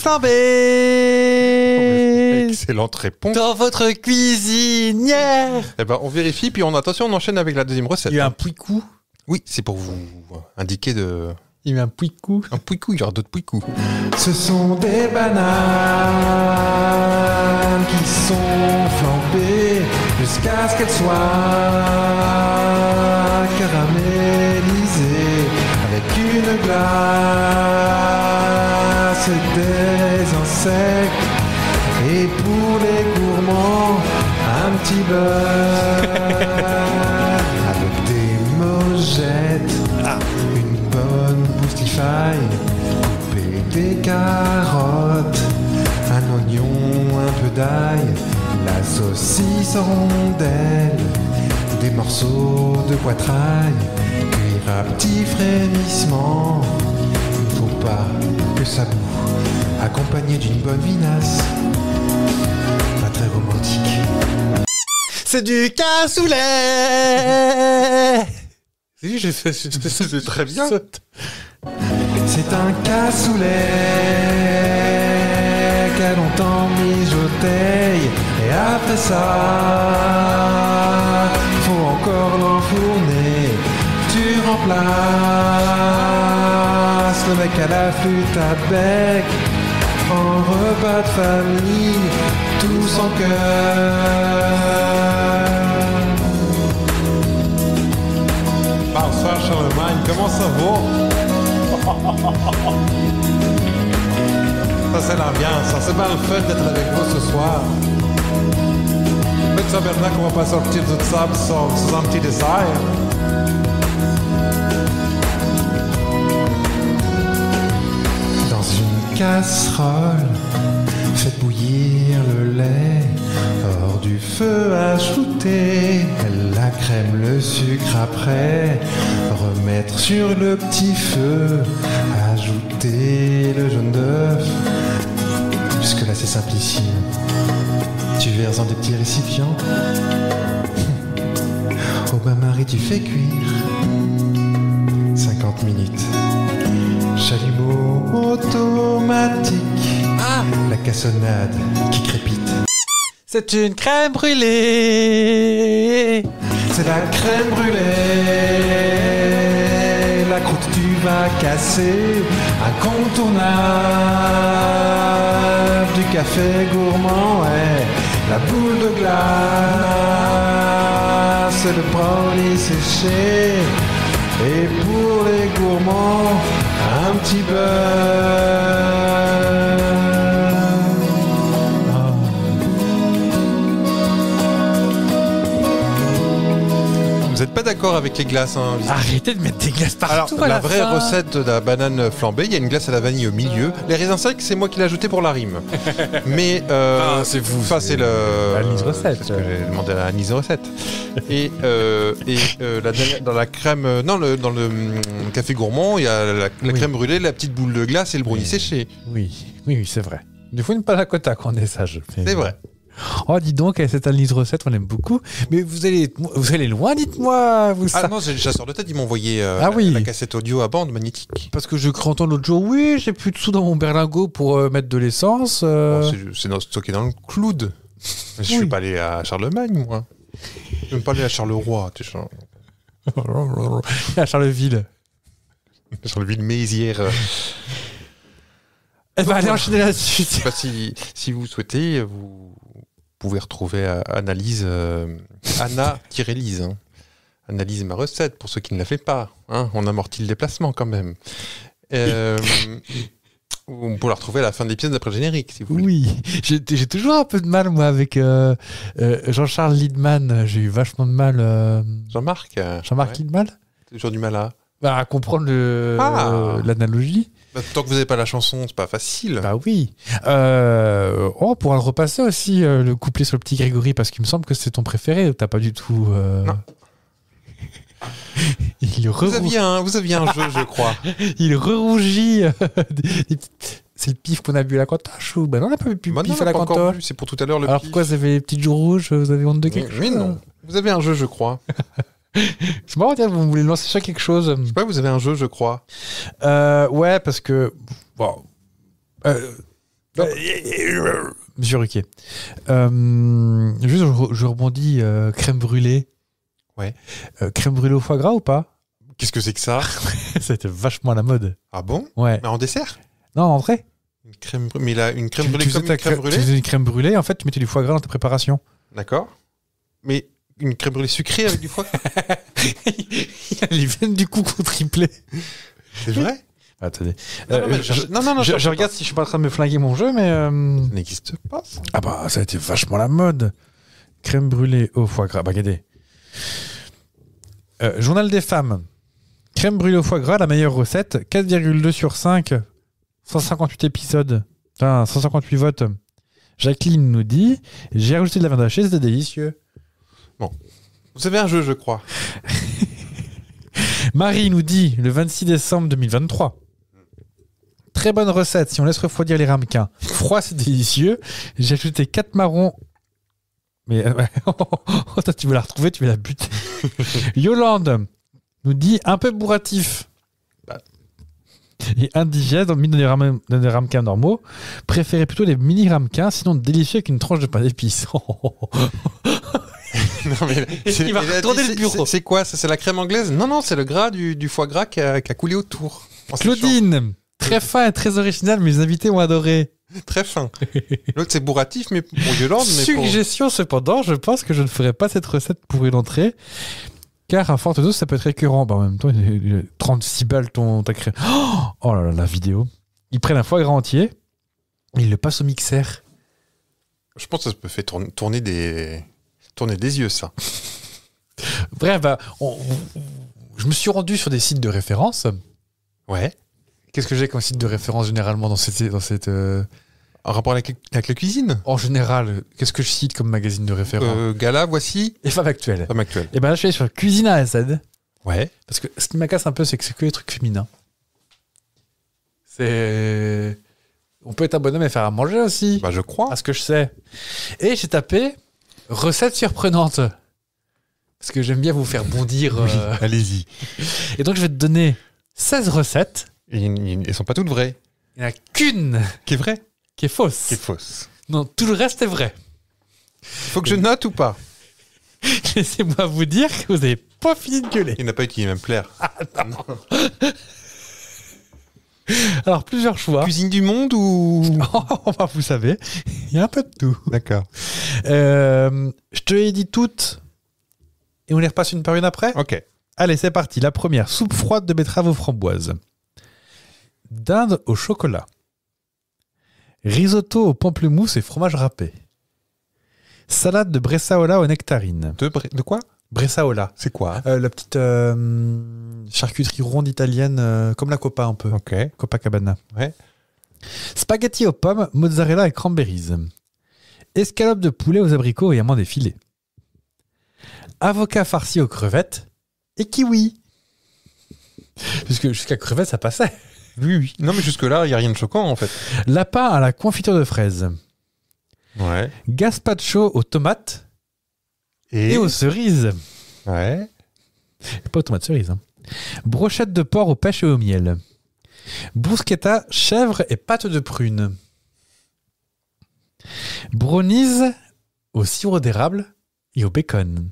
flambée Excellente réponse. dans votre cuisinière. Eh ben, on vérifie, puis on attention, on enchaîne avec la deuxième recette. Il y a un pouicou. Oui, c'est pour vous indiquer de... Il y a un pouicou. Un pouicou, il y aura d'autres pouicous. Ce sont des bananes qui sont flambées jusqu'à ce qu'elles soient caramélisées avec une glace et des insectes. Et pour les gourmands, un petit beurre avec des mojettes, une bonne boustifaille, couper des carottes, un oignon, un peu d'ail, la saucisse en rondelles, des morceaux de poitrail, cuire à petit frémissement. Il ne faut pas que ça boue, accompagné d'une bonne vinasse. Pas très romantique. C'est du cassoulet. Si, j'ai fait, c'est très bien. C'est un cassoulet qu'a longtemps mijoté. Et après ça, faut encore l'enfourner. Tu remplaces le mec à la flûte à bec en repas de famille, tous en cœur. Bonsoir Charlemagne, comment ça va? Ça c'est l'ambiance, ça c'est bien le fait d'être avec vous ce soir. Mais tu sais Bernard qu'on va pas sortir de ça sans, sans un petit dessert. Dans une casserole, faites bouillir le lait. Hors du feu, ajoutez la crème, le sucre après. Remettre sur le petit feu, ajouter le jaune d'œuf. Jusque là c'est simplissime. Tu verses dans des petits récipients. Au bain-marie tu fais cuire cinquante minutes. Chalumeau automatique. Ah, la cassonade qui crépite. C'est une crème brûlée. C'est la crème brûlée. La croûte tu vas casser. Incontournable du café gourmand. Ouais. La boule de glace. Le brownie séché. Et pour les gourmands, un petit beurre. Vous n'êtes pas d'accord avec les glaces, hein, Arrêtez de mettre des glaces partout. Alors, à la la vraie fin. recette de la banane flambée, il y a une glace à la vanille au milieu. Les raisins secs, c'est moi qui l'ai ajouté pour la rime. Mais euh, Ah, c'est vous, Enfin, c'est c'est le. Anise Recette. C'est ce que j'ai demandé à Anise Recette. Et, euh, et euh, la dernière- dans la crème, euh, non, le, dans le hum, café gourmand, il y a la, la Oui. crème brûlée, la petite boule de glace et le brownie Oui. séché. Oui, oui, oui, c'est vrai. Il faut une panna cotta quand on est sage. C'est vrai. Oh, dis donc, cette Anise Recette, on aime beaucoup. Mais vous allez, vous allez loin, dites-moi. Vous Ah ça- non, j'ai le chasseur de tête, ils m'ont envoyé euh, Ah la, oui. la cassette audio à bande magnétique. Parce que je cru entendre l'autre jour, oui, j'ai plus de sous dans mon berlingot pour euh, mettre de l'essence. euh. Bon, c'est- c'est dans- stocké dans le cloud. Je suis Oui. pas allé à Charlemagne, moi. Je suis même pas allé à Charleroi, tu sais. à Charleville. Charleville-Mézières. Eh ben, allez enchaîner là-dessus. Je sais pas si, si vous souhaitez, vous pouvez retrouver euh, Analyse, euh, Anna-Lise. Hein. Analyse ma recette, pour ceux qui ne la font pas. Hein. On amortit le déplacement quand même. Euh, on peut la retrouver à la fin de l'épisode d'après le générique, si vous voulez. Oui, j'ai j'ai toujours un peu de mal, moi, avec euh, euh, Jean-Charles Liedman. J'ai eu vachement de mal. euh, Jean-Marc euh, Jean-Marc ouais, Liedman toujours du mal à... Bah, à comprendre le, Ah. euh, l'analogie. Bah, tant que vous n'avez pas la chanson, c'est pas facile. Bah oui. Euh, oh, on pourra le repasser aussi, euh, le couplet sur le petit Grégory, parce qu'il me semble que c'est ton préféré. T'as pas du tout. Euh... Non. Il, Vous re- aviez un, vous aviez un jeu, je crois. Il re-rougit. euh, des- des petites- C'est le pif qu'on a bu à la cantoche ou... Bah non, on n'a pas bu Bah non, pif on à l'a la pas encore cantoche. vu, c'est pour tout à l'heure le Alors pif. pourquoi vous avez les petites joues rouges? Vous avez honte de quelque Mais chose? non. Vous avez un jeu, je crois. C'est marrant, tiens, vous voulez lancer sur quelque chose. Je sais pas, vous avez un jeu, je crois. Euh, ouais, parce que... Bon... Euh, euh, Monsieur Ruquier. Euh, juste, je, re- je rebondis. euh, crème brûlée. Ouais. Euh, crème brûlée au foie gras ou pas? Qu'est-ce que c'est que ça? C'était vachement à la mode. Ah bon? Ouais. Mais en dessert? Non, en vrai. Une crème brûlée. Mais là, une crème Tu, brûlée tu faisais comme ta une crème crème- brûlée? tu faisais une crème brûlée, en fait, tu mettais du foie gras dans ta préparation. D'accord. Mais une crème brûlée sucrée avec du foie gras? Les veines du coucou triplé. C'est vrai? Attendez. Non, non, Euh, mais je, je- non, non, non, je- je- je regarde si je suis pas en train de me flinguer mon jeu, mais... euh, Ça n'existe pas, ça. Ah bah, ça a été vachement la mode. Crème brûlée au foie gras. Bah, regardez. Euh, Journal des femmes. Crème brûlée au foie gras, la meilleure recette. quatre virgule deux sur cinq. cent cinquante-huit épisodes. Enfin, cent cinquante-huit votes. Jacqueline nous dit « J'ai rajouté de la viande hachée, c'était délicieux. Vous avez un jeu, je crois. » Marie nous dit « Le vingt-six décembre deux mille vingt-trois. Très bonne recette si on laisse refroidir les ramequins. Froid, c'est délicieux. J'ai ajouté quatre marrons. Mais euh, oh, toi, tu veux la retrouver, tu veux la buter. Yolande nous dit un peu bourratif. Bah. Et indigeste, mis dans des, ram- dans des ramequins normaux. Préférez plutôt les mini ramequins, sinon délicieux avec une tranche de pain d'épices. Non, mais c'est- Il va il a retourner dit, le c'est- bureau. c'est- C'est quoi? Ça, c'est la crème anglaise? Non, non, c'est le gras du, du foie gras qui a, qui a coulé autour. En séchant. Claudine, très fin et très original, mes invités ont adoré. Très fin. L'autre, c'est bourratif, mais pour Yolande. Mais pour... Suggestion cependant, je pense que je ne ferai pas cette recette pour une entrée, car à forte dose, ça peut être récurrent. Bah, en même temps, il est- il est trente-six balles ton, ta crème. Oh, oh là là, la vidéo. Ils prennent un foie gras entier, et ils le passent au mixeur. Je pense que ça peut faire tourner, tourner, des... tourner des yeux, ça. Bref, bah, on- on- je me suis rendu sur des sites de référence. Ouais. Qu'est-ce que j'ai comme site de référence généralement dans cette... Dans cette euh, En rapport avec, avec la cuisine? En général, qu'est-ce que je cite comme magazine de référence euh, Gala, voici. Et Femme Actuelle. Femme actuelle. Et ben là, je suis allé sur Cuisine A à Z. Ouais. Parce que ce qui m'agace un peu, c'est que c'est que les trucs féminins. C'est... On peut être un bonhomme et faire à manger aussi. Bah, je crois. À ce que je sais. Et j'ai tapé recettes surprenantes. Parce que j'aime bien vous faire bondir. euh, Allez-y. Et donc, je vais te donner seize recettes. Et Elles ne sont pas toutes vraies. Il n'y en a qu'une Qui est vraie? qui est fausse. Qui est fausse. Non, tout le reste est vrai. Faut que je note ou pas? Laissez-moi vous dire que vous n'avez pas fini de gueuler. Il n'a pas eu qui va me plaire. Alors, plusieurs choix. Cuisine du monde ou... Oh, bah, vous savez, il y a un peu de tout. D'accord. Euh, je te les dis toutes et on les repasse une par une après. Ok. Allez, c'est parti. La première, soupe froide de betterave aux framboises. Dinde au chocolat. Risotto au pamplemousse et fromage râpé. Salade de bressaola aux nectarines. De, bre- de quoi? Bressaola. C'est quoi? Euh, la petite euh, charcuterie ronde italienne, euh, comme la Coppa un peu. Ok. Copacabana. Ouais. Spaghetti aux pommes, mozzarella et cranberries. Escalope de poulet aux abricots et amandes effilées. Avocat farci aux crevettes et kiwi. Puisque jusqu'à crevettes, ça passait. Oui, oui. Non, mais jusque-là, il n'y a rien de choquant, en fait. Lapin à la confiture de fraises. Ouais. Gazpacho aux tomates et, aux cerises. Ouais. Pas aux tomates cerises. Hein. Brochette de porc aux pêches et au miel. Bruschetta, chèvre et pâte de prune. Brownies au sirop d'érable et au bacon.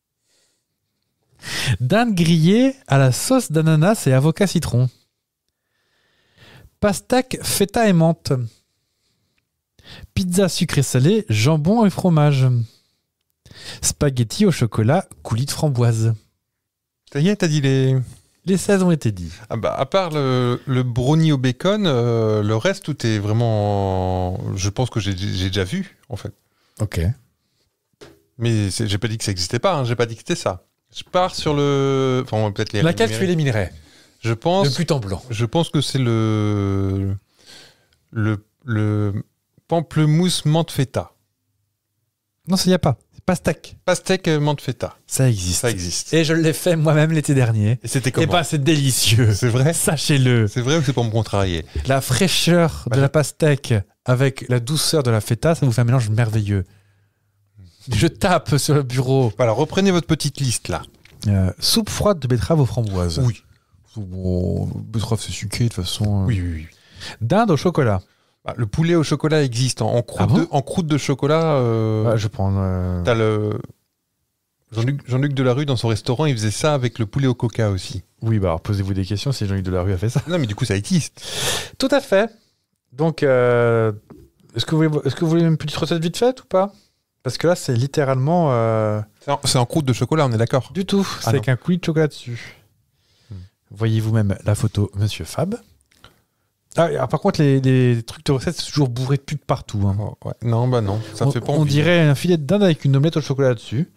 Dinde grillée à la sauce d'ananas et avocat citron. Pastèque, feta et menthe. Pizza sucrée salée, jambon et fromage. Spaghetti au chocolat, coulis de framboise. Ça y est, t'as dit les... Les seize ont été dit. Ah bah, à part le, le brownie au bacon, euh, le reste, tout est vraiment... Je pense que j'ai j'ai déjà vu, en fait. Ok. Mais c'est- j'ai pas dit que ça n'existait pas, hein. J'ai pas dit que c'était ça. Je pars sur le... Enfin, on va peut-être les Laquelle tu rémunérer. éliminerais? Je pense, Le but en blanc. je pense que c'est le, le, le pamplemousse menthe feta. Non, ça y a pas. C'est pastèque. Pastèque euh, menthe feta. Ça existe. Ça existe. Et je l'ai fait moi-même l'été dernier. Et c'était Et comment ben, c'est délicieux. C'est vrai Sachez-le. C'est vrai ou c'est pour me contrarier? La fraîcheur Bah, de je- la pastèque avec la douceur de la feta, ça vous fait un mélange merveilleux. Je tape sur le bureau. Voilà, reprenez votre petite liste là. Euh, soupe froide de betterave aux framboises. Oui. Bon, betterave, c'est sucré de toute façon. Oui, oui, oui. Dinde au chocolat. Bah, le poulet au chocolat existe en, en croûte, Ah bon de, en croûte de chocolat. euh, Ah, je prends. euh, T'as le Jean-Luc, Jean-Luc Delarue dans son restaurant, il faisait ça avec le poulet au coca aussi. Oui, bah alors posez-vous des questions si Jean-Luc Delarue a fait ça. Non, mais du coup, ça existe. Tout à fait. Donc, euh, est-ce que, vous voulez, est-ce que vous voulez une petite recette vite faite ou pas? Parce que là, c'est littéralement. euh, C'est en, c'est en croûte de chocolat, on est d'accord? Du tout. C'est Ah avec un coulis de chocolat dessus. Hmm. Voyez vous-même la photo, Monsieur Fab. Ah, alors, par contre, les, les trucs de recettes, c'est toujours bourré de pub partout. hein. Oh, ouais. Non, bah non, ça on, fait pas on envie. dirait un filet de dinde avec une omelette au chocolat dessus.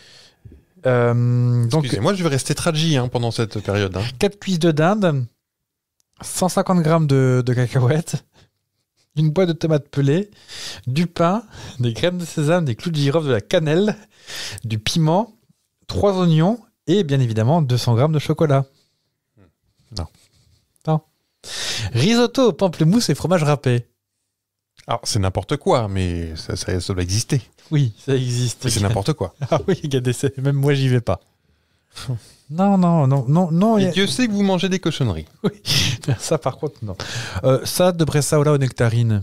Euh, donc, Excusez-moi, je vais rester tragi hein, pendant cette période. Hein. quatre cuisses de dinde, cent cinquante grammes de, de cacahuètes, une boîte de tomates pelées, du pain, des graines de sésame, des clous de girofle, de la cannelle, du piment, trois oignons et bien évidemment deux cents grammes de chocolat. Non. Non. Risotto au pamplemousse et fromage râpé. Alors, c'est n'importe quoi, mais ça, ça, ça doit exister. Oui, ça existe. Mais c'est n'importe quoi. Ah oui, il y a des... même moi j'y vais pas. Non, non, non, non, non. Et y a- Dieu sait que vous mangez des cochonneries. Oui, ça par contre, non. Euh, salade de bressaola aux nectarines.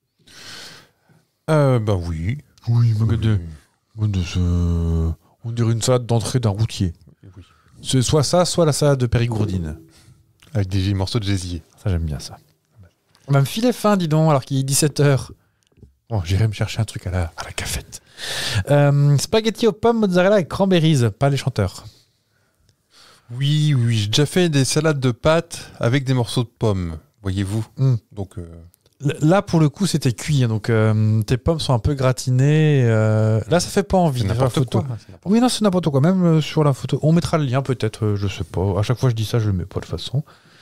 Euh, bah oui. Oui, mais Oui. de, de ce- on dirait une salade d'entrée d'un routier. Oui. C'est soit ça, soit la salade de périgourdine. Avec des morceaux de gésier. Ça, j'aime bien ça. On va me filer fin, dis donc, alors qu'il est dix-sept heures. Bon, j'irai me chercher un truc à la, à la cafette. Euh, spaghetti aux pommes, mozzarella et cranberries, pas les chanteurs. Oui, oui, j'ai déjà fait des salades de pâtes avec des morceaux de pommes, voyez-vous. Mm. Donc, euh, L- Là, pour le coup, c'était cuit, hein, donc euh, tes pommes sont un peu gratinées. euh, Là, ça fait pas envie. c'est sur la n'importe photo. quoi. c'est n'importe Oui, non, c'est n'importe quoi. Même euh, sur la photo. On mettra le lien peut-être, euh, je sais pas. À chaque fois que je dis ça, je le mets pas de toute façon.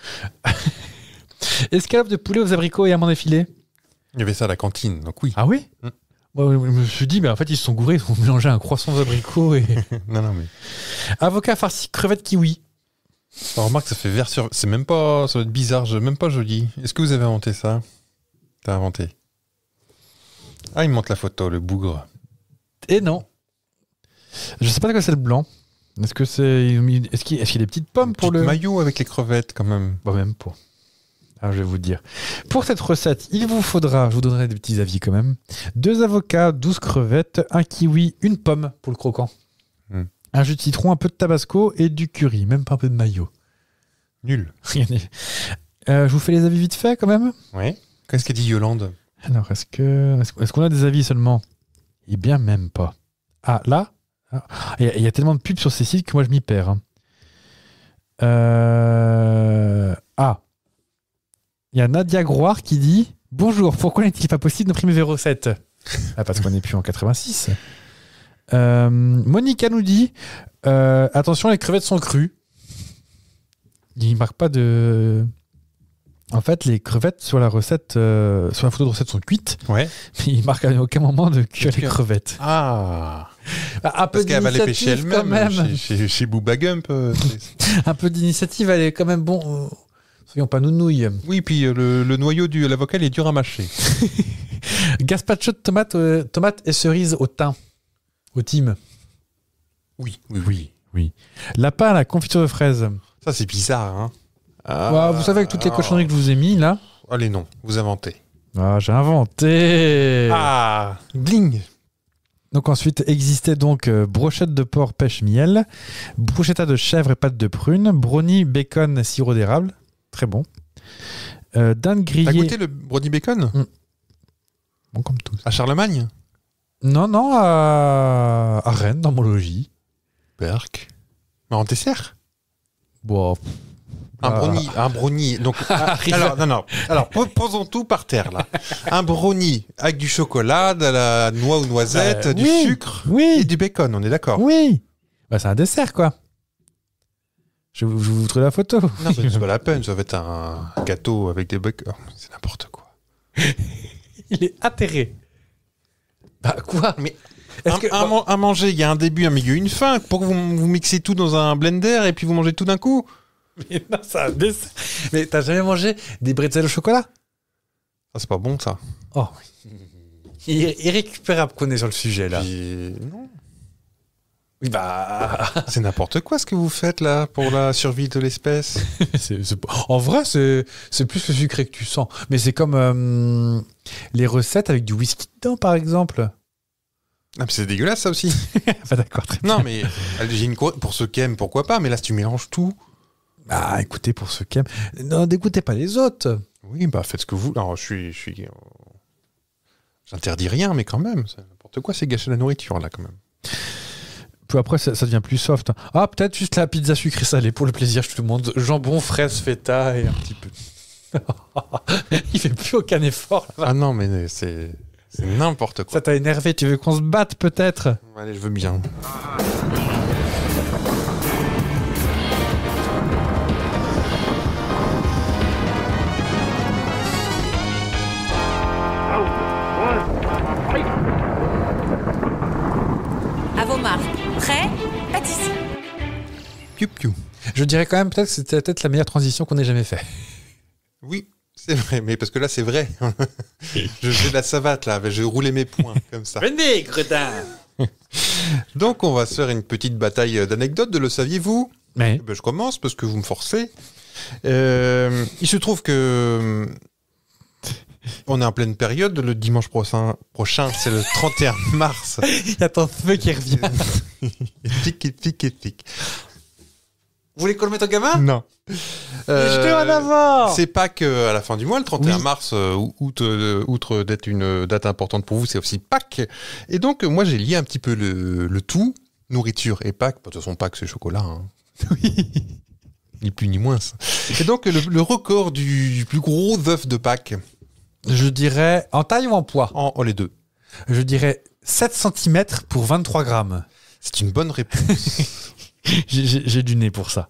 Escalope de poulet aux abricots et amandes effilées. Il y avait ça à la cantine, donc oui. Ah oui Mm. Moi, je me suis dit, mais en fait, ils se sont gourés, ils ont mélangé un croissant aux abricots et. non, non, mais. Avocat farci crevettes kiwi. Alors, remarque, ça fait vert sur. C'est même pas. Ça doit être bizarre, je- même pas joli. Est-ce que vous avez inventé ça? T'as inventé. Ah, il me montre la photo, le bougre. Et non. Je sais pas de quoi c'est le blanc. Est-ce que c'est. Est-ce qu'il est-ce qu'il y a des petites pommes pour Petit le. maillot avec les crevettes, quand même. Bah, même pas. Alors, je vais vous dire. Pour cette recette, il vous faudra, je vous donnerai des petits avis quand même, deux avocats, douze crevettes, un kiwi, une pomme pour le croquant, Hmm. un jus de citron, un peu de tabasco et du curry, même pas un peu de mayo. Nul. Rien n'est- Euh, je vous fais les avis vite fait quand même. Ouais. Qu'est-ce qu'a dit Yolande? Alors, est-ce que est-ce, est-ce qu'on a des avis seulement? Eh bien, même pas. Ah, là Ah, Il y, a- il y a tellement de pubs sur ces sites que moi je m'y perds. hein. Euh... Ah. Il y a Nadia Groire qui dit « Bonjour, pourquoi n'est-il pas possible d'imprimer vos recettes ?» Ah, parce qu'on n'est plus en quatre-vingt-six. Euh, Monica nous dit euh, attention, les crevettes sont crues. Il ne marque pas de... En fait, les crevettes sur la recette, euh, sur la photo de recette sont cuites, Ouais. mais il marque à aucun moment de cuire De les cuire. crevettes. Ah. Un peu Parce qu'elle va les pêcher d'initiative quand elle-même. même. Chez, chez, chez Booba Gump. euh, c'est- Un peu d'initiative, elle est quand même bon. euh, Soyons pas nounouilles. oui, puis euh, le, le noyau de l'avocat, il est dur à mâcher. Gazpacho de tomates, euh, tomates et cerises au thym. Au thym. Oui, oui, oui. Oui. Lapin à la confiture de fraises. Ça, c'est bizarre, hein. Ah. Ouais, vous savez, avec toutes les cochonneries que je vous ai mis là. Allez, non, vous inventez. Ah, j'ai inventé. Ah, bling. Donc ensuite existait donc euh, brochette de porc, pêche, miel, bruschetta de chèvre et pâte de prune, brownie, bacon, sirop d'érable. Très bon. Euh, dinde grillée. T'as goûté le brownie bacon Bon, comme tout. à Charlemagne? Non, non, à, à Rennes, dans mon logis. Berk. Mais en dessert? Bon. Un Ah. brownie, un brownie. Donc, ah, alors, non, non. Alors, po- posons tout par terre, là. Un brownie avec du chocolat, de la noix ou noisette, Euh, du oui. sucre Oui. et du bacon, on est d'accord? Oui. Bah, c'est un dessert, quoi. Je vous, je vous montrer la photo. Non, mais c'est pas la peine, ça va être un gâteau avec des becs. Oh, c'est n'importe quoi. Il est atterré. Bah quoi? Mais Est-ce un, que- un man- un manger, il y a un début, un milieu, une fin. Pourquoi vous, vous mixez tout dans un blender et puis vous mangez tout d'un coup? Mais non, ça a un dessert. Mais t'as jamais mangé des bretzels au chocolat? Ah, c'est pas bon ça. Oh. Il est irrécupérable qu'on est sur le sujet là. Puis, non. Oui, bah. C'est n'importe quoi ce que vous faites là pour la survie de l'espèce. c'est- c'est pas- En vrai, c'est c'est plus le sucré que tu sens. Mais c'est comme euh, les recettes avec du whisky dedans, par exemple. Ah, mais c'est dégueulasse ça aussi. Bah d'accord, très bien. Non, mais j'ai une co- pour ceux qui aiment, pourquoi pas. Mais là, si tu mélanges tout. Ah, écoutez, pour ceux qui aiment. Non, n'écoutez pas les autres. Oui, bah faites ce que vous. Alors, je suis. Je suis... J'interdis rien, mais quand même. C'est n'importe quoi, c'est gâcher la nourriture là quand même. Puis après, ça, ça devient plus soft. Ah, peut-être juste la pizza sucrée salée pour le plaisir, je te demande. Jambon, fraise, feta et un petit peu. Il fait plus aucun effort. Là. Ah non, mais c'est. C'est n'importe quoi. Ça t'a énervé, tu veux qu'on se batte peut-être? Allez, je veux bien. À vos marques. Prêt? Pâtisserie. Piou piou. Je dirais quand même peut-être que c'était peut-être la meilleure transition qu'on ait jamais fait. Oui, c'est vrai, mais parce que là, c'est vrai. Je fais de la savate là, je roulais mes poings comme ça. Venez, cretin! Donc, on va se faire une petite bataille d'anecdotes de le saviez-vous? Mais. Eh ben, je commence parce que vous me forcez. Euh, il se trouve que on est en pleine période. Le dimanche prochain, prochain c'est le trente et un mars. Il y a ton feu qui revient. Tic, et tic, et tic. Vous voulez qu'on le mette au gamin? Non. Jetez en avant! C'est Pâques euh, à la fin du mois, le trente et un Oui. mars, euh, outre, euh, outre d'être une date importante pour vous, c'est aussi Pâques. Et donc, euh, moi, j'ai lié un petit peu le, le tout, nourriture et Pâques. Bah, de toute façon, Pâques, c'est chocolat. Hein. Oui. Ni plus ni moins. Et donc, le, le record du, du plus gros œuf de Pâques, Je dirais en taille ou en poids? en, en les deux, Je dirais sept centimètres pour vingt-trois grammes. c'est une bonne réponse. J'ai- J'ai j'ai du nez pour ça.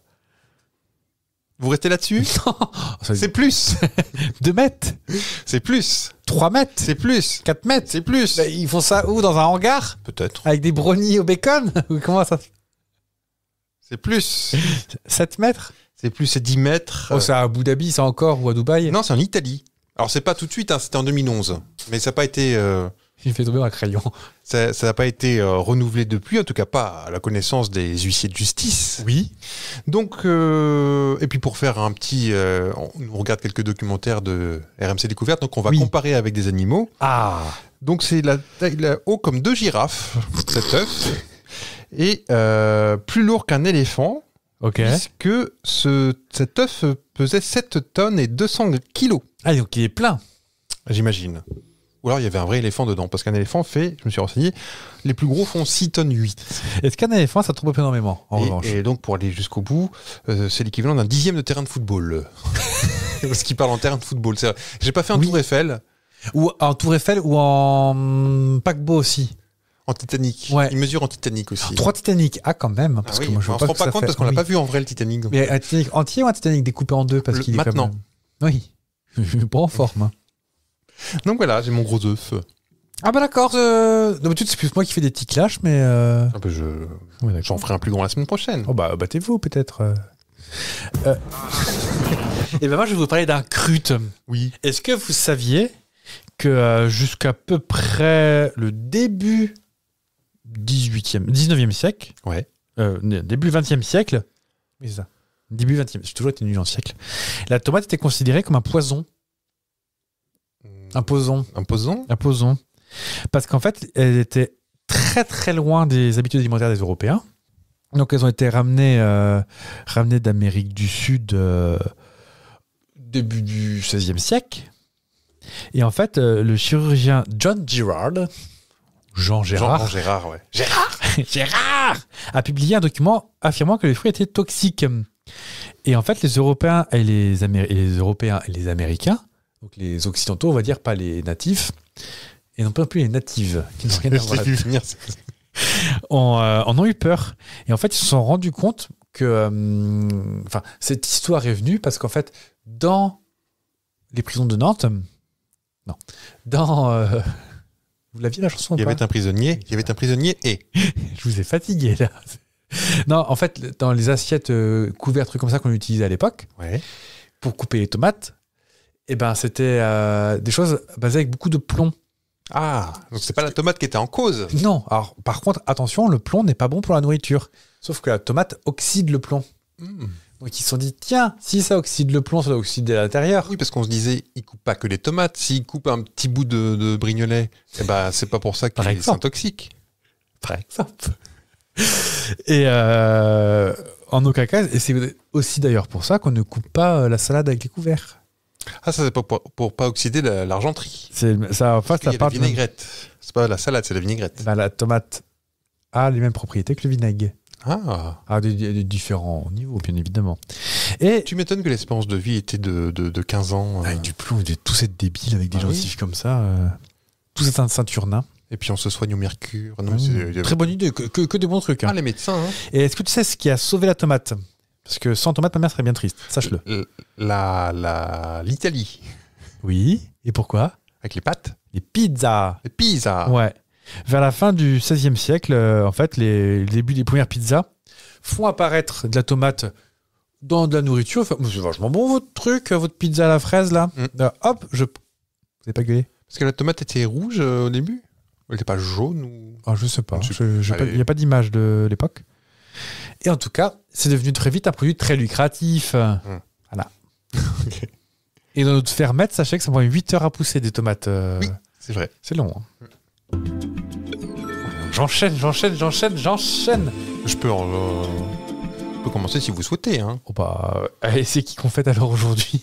Vous restez là-dessus? C'est C'est plus. deux mètres, C'est plus. trois mètres, C'est plus. quatre mètres. C'est plus. Bah, ils font ça où? Dans un hangar? Peut-être. Avec des brownies au bacon? Ou comment ça? C'est plus. sept mètres? C'est plus, c'est dix mètres. Oh, c'est à Abu Dhabi, ça encore? Ou à Dubaï? Non, c'est en Italie. Alors, c'est pas tout de suite, hein, c'était en deux mille onze. Mais ça n'a pas été, euh, Il fait tomber un crayon. ça, ça n'a pas été euh, renouvelé depuis, en tout cas pas à la connaissance des huissiers de justice. Oui. Donc, euh, et puis pour faire un petit. Euh, on on regarde quelques documentaires de R M C Découverte, donc on va Oui. comparer avec des animaux. Ah. Donc, c'est la taille la, haut comme deux girafes, cet œuf, et euh, plus lourd qu'un éléphant, Ok. puisque ce, cet œuf pesait sept tonnes et deux cents kilos. Ah, donc il est plein. J'imagine. Ou alors il y avait un vrai éléphant dedans, parce qu'un éléphant fait, je me suis renseigné, les plus gros font six tonnes huit. Est-ce qu'un éléphant, ça tombe énormément, en et, revanche? et donc pour aller jusqu'au bout, euh, c'est l'équivalent d'un dixième de terrain de football. Parce qu'il parle en terrain de football. C'est vrai. J'ai pas fait un Oui. tour Eiffel Ou en Tour Eiffel ou en hum, paquebot aussi. en Titanic. Ouais. Il mesure en Titanic aussi. Trois Titanic. Ah, quand même. Ah Parce oui, que moi, je on vois se pas rend que pas ça compte fait- parce qu'on l'a oui. pas vu en vrai le Titanic. donc. Mais un Titanic entier ou un Titanic découpé en deux parce Le- qu'il est maintenant. quand même... Oui. Je suis pas en forme. Donc voilà, j'ai mon gros œuf. Ah bah d'accord. Euh... D'habitude, c'est plus moi qui fais des petits clashs, mais... Euh... Ah bah, je... Ouais, d'accord. J'en ferai un plus grand la semaine prochaine. Oh bah battez-vous peut-être. euh. Euh... Et ben moi, je vais vous parler d'un crute. Oui. Est-ce que vous saviez que euh, jusqu'à peu près le début dix-huitième, dix-neuvième siècle, Ouais. euh, début vingtième siècle, oui, c'est ça, début vingtième, j'ai toujours été nul en siècle, la tomate était considérée comme un poison. Un poison. Un poison. Un poison. Parce qu'en fait, elle était très très loin des habitudes alimentaires des Européens. Donc elles ont été ramenées, euh, ramenées d'Amérique du Sud euh, début du seizième siècle. Et en fait, euh, le chirurgien John Gerard, Jean Gérard, Jean Gérard, ouais. Gérard a publié un document affirmant que les fruits étaient toxiques. Et en fait, les Européens et les, Amé- et les Européens et les Américains, donc les Occidentaux, on va dire, pas les natifs, et non pas non plus les natives, qui n'ont rien à Je voir l'ai vu là-dedans, venir. ont, euh, en ont eu peur. Et en fait, ils se sont rendus compte que euh, enfin, cette histoire est venue parce qu'en fait, dans les prisons de Nantes, non, dans... euh, vous l'aviez la chanson ou Il y pas avait un prisonnier, il y avait un prisonnier et... Je vous ai fatigué, là. Non, en fait, dans les assiettes euh, couvertes, trucs comme ça qu'on utilisait à l'époque, Ouais. pour couper les tomates, eh ben, c'était euh, des choses basées avec beaucoup de plomb. Ah, donc c'est pas la tomate qui était en cause. Non, alors par contre, attention, le plomb n'est pas bon pour la nourriture. Sauf que la tomate oxyde le plomb. Mmh. Donc ils se sont dit, tiens, si ça oxyde le plomb, ça doit oxyder à l'intérieur. Oui, parce qu'on se disait, il coupe pas que les tomates. S'il coupe un petit bout de, de brignolet, eh ben, c'est pas pour ça Par qu'il est exemple. toxique. Par exemple. Et euh, en aucun cas, et c'est aussi d'ailleurs pour ça qu'on ne coupe pas euh, la salade avec les couverts. Ah, ça, c'est pas pour, pour pas oxyder la- l'argenterie. C'est, ça, en fait, Parce qu'il y ça a la part de- vinaigrette. C'est pas la salade, c'est la vinaigrette. Ben, la tomate a les mêmes propriétés que le vinaigre. Ah. À des, des différents niveaux, bien évidemment. Et Tu m'étonnes que l'espérance de vie était de, de, de quinze ans. euh. avec du plomb, ils devaient tous être débiles avec des Ah oui. gencives comme ça. Euh, tous être un ceinture nain. Et puis on se soigne au mercure. Non, Mmh. mais c'est- il y avait- Très bonne idée, que, que, que des bons trucs. hein. Ah, les médecins. Hein. Et est-ce que tu sais ce qui a sauvé la tomate? Parce que sans tomate, ma mère serait bien triste, sache-le. L- La, la, L'Italie. Oui, et pourquoi? Avec les pâtes. Les pizzas. Les pizzas. Ouais. Vers la fin du seizième siècle, euh, en fait, les, les débuts des premières pizzas font apparaître de la tomate dans de la nourriture. Enfin, c'est vachement bon votre truc, votre pizza à la fraise là. Mm. Euh, hop, je. Vous n'avez pas gueulé? Parce que la tomate était rouge euh, au début. Elle n'était pas jaune ou... Ah, je sais pas. Je sais Je- je- Allez. Il n'y a pas d'image de l'époque. Et en tout cas, c'est devenu très vite un produit très lucratif. Voilà. Ok. Et dans notre fermette, sachez que ça prend huit heures à pousser des tomates. euh, Oui. C'est vrai. C'est long. hein. J'enchaîne, j'enchaîne, j'enchaîne, j'enchaîne. Je peux, en, euh, je peux commencer si vous souhaitez. Hein. Oh bah, euh, et c'est qui qu'on fête alors aujourd'hui?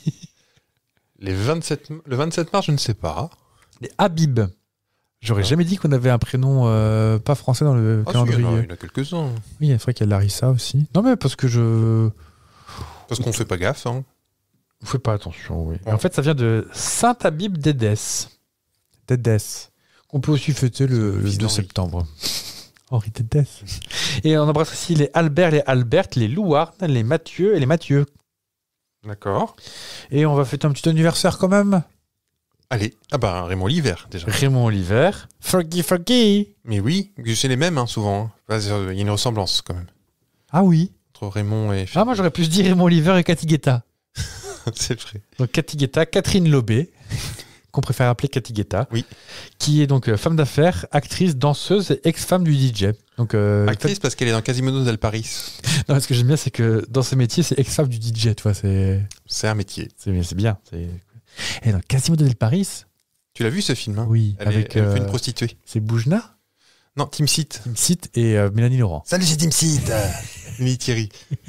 Les vingt-sept, le vingt-sept mars, je ne sais pas. Les Habib. J'aurais Ah. jamais dit qu'on avait un prénom euh, pas français dans le Ah, si, il y en calendrier. a- il y en a quelques-uns. Oui, il faudrait qu'il y ait Larissa aussi. Non, mais parce que je. Parce qu'on fait pas gaffe. Hein. Vous faites pas attention, oui. Ouais. En fait, ça vient de Saint Habib d'Édesse. D'Édesse. Qu'on peut aussi fêter le, le fils deux d'Henri. septembre. Henri d'Édesse. Et on embrasse aussi les Albert, les Albert, les Louarn, les Mathieu et les Mathieu. D'accord. Et on va fêter un petit anniversaire quand même. Allez. Ah bah, Raymond l'hiver, déjà. Raymond Oliver. Fergie, Fergie. Mais oui, c'est les mêmes, hein, souvent. hein. Bah, c'est- Il y a une ressemblance, quand même. Ah oui. Entre Raymond et... Ah, moi j'aurais pu se dire Raymond Oliver et Cathy Guetta. c'est vrai. Donc Cathy Guetta, Catherine Lobé, qu'on préfère appeler Cathy Guetta, Oui. qui est donc euh, femme d'affaires, actrice, danseuse et ex-femme du D J. Donc, euh, Actrice parce qu'elle est dans Quasimodo del Paris. non, ce que j'aime bien, c'est que dans ce métier, c'est ex-femme du D J, tu vois, c'est, C'est un métier. c'est, c'est bien. C'est... Et dans Quasimodo del Paris, Tu l'as vu, ce film hein oui, Elle, avec est, elle fait euh, une prostituée. c'est Boujna, Non, Tim Seat. Tim Seat et euh, Mélanie Laurent. Salut, c'est Tim Seat. Lily Thierry.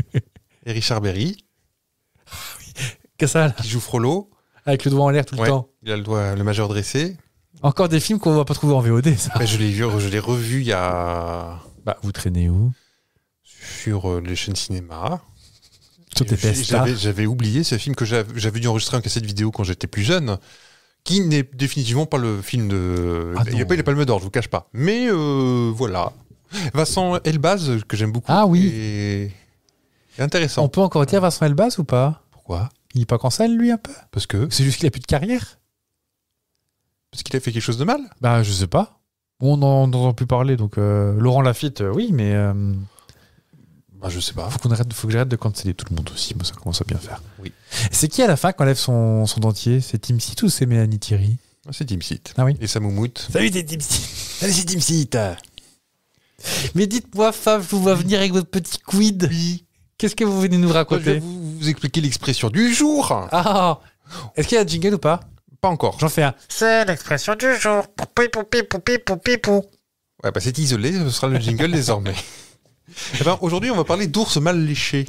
Et Richard Berry, Qu'est-ce que ça, là qui joue Frollo. avec le doigt en l'air tout le Ouais. temps. Il a le doigt, le majeur dressé. Encore des films qu'on va pas trouver en V O D, ça. Mais je l'ai vu, je l'ai revu il y a... Bah, vous traînez où? sur euh, les chaînes cinéma. Sur tes Et j'ai- P S J'avais j'avais oublié ce film que j'avais j'avais dû enregistrer en cassette vidéo quand j'étais plus jeune, qui n'est définitivement pas le film de... Ah il n'y a non. pas eu les Palmes d'Or, je vous cache pas. Mais euh, voilà. Vincent Elbaz, que j'aime beaucoup. Ah oui. Et... et intéressant. On peut encore dire Vincent Elbaz ou pas? Pourquoi? Il est pas qu'en scène, lui, un peu? Parce que C'est juste qu'il a plus de carrière? Parce qu'il a fait quelque chose de mal. Bah, je sais pas. On n'en entend plus parler, donc euh, Laurent Lafitte, euh, oui, mais euh, Bah, je sais pas. faut qu'on arrête, faut que j'arrête de canceller tout le monde aussi. Moi, ça commence à bien faire. Oui. C'est qui à la fin qui enlève son, son dentier? C'est Tim Seat ou c'est Mélanie Thierry? Ah, c'est Tim Seat. Ah oui. Et sa moumoute. Salut, c'est Tim Seat. Salut, c'est Tim Seat. Mais dites-moi, Fab, je vous vois venir avec votre petit quid. Oui. Qu'est-ce que vous venez nous Je vais raconter? vous, vous expliquer l'expression du jour. Ah, est-ce qu'il y a un jingle ou pas? Pas encore. J'en fais un. C'est l'expression du jour. Poupi, poupi, poupi, poupi, pou. Ouais, bah, c'est isolé, ce sera le jingle désormais. Eh ben, aujourd'hui, on va parler d'ours mal léchés.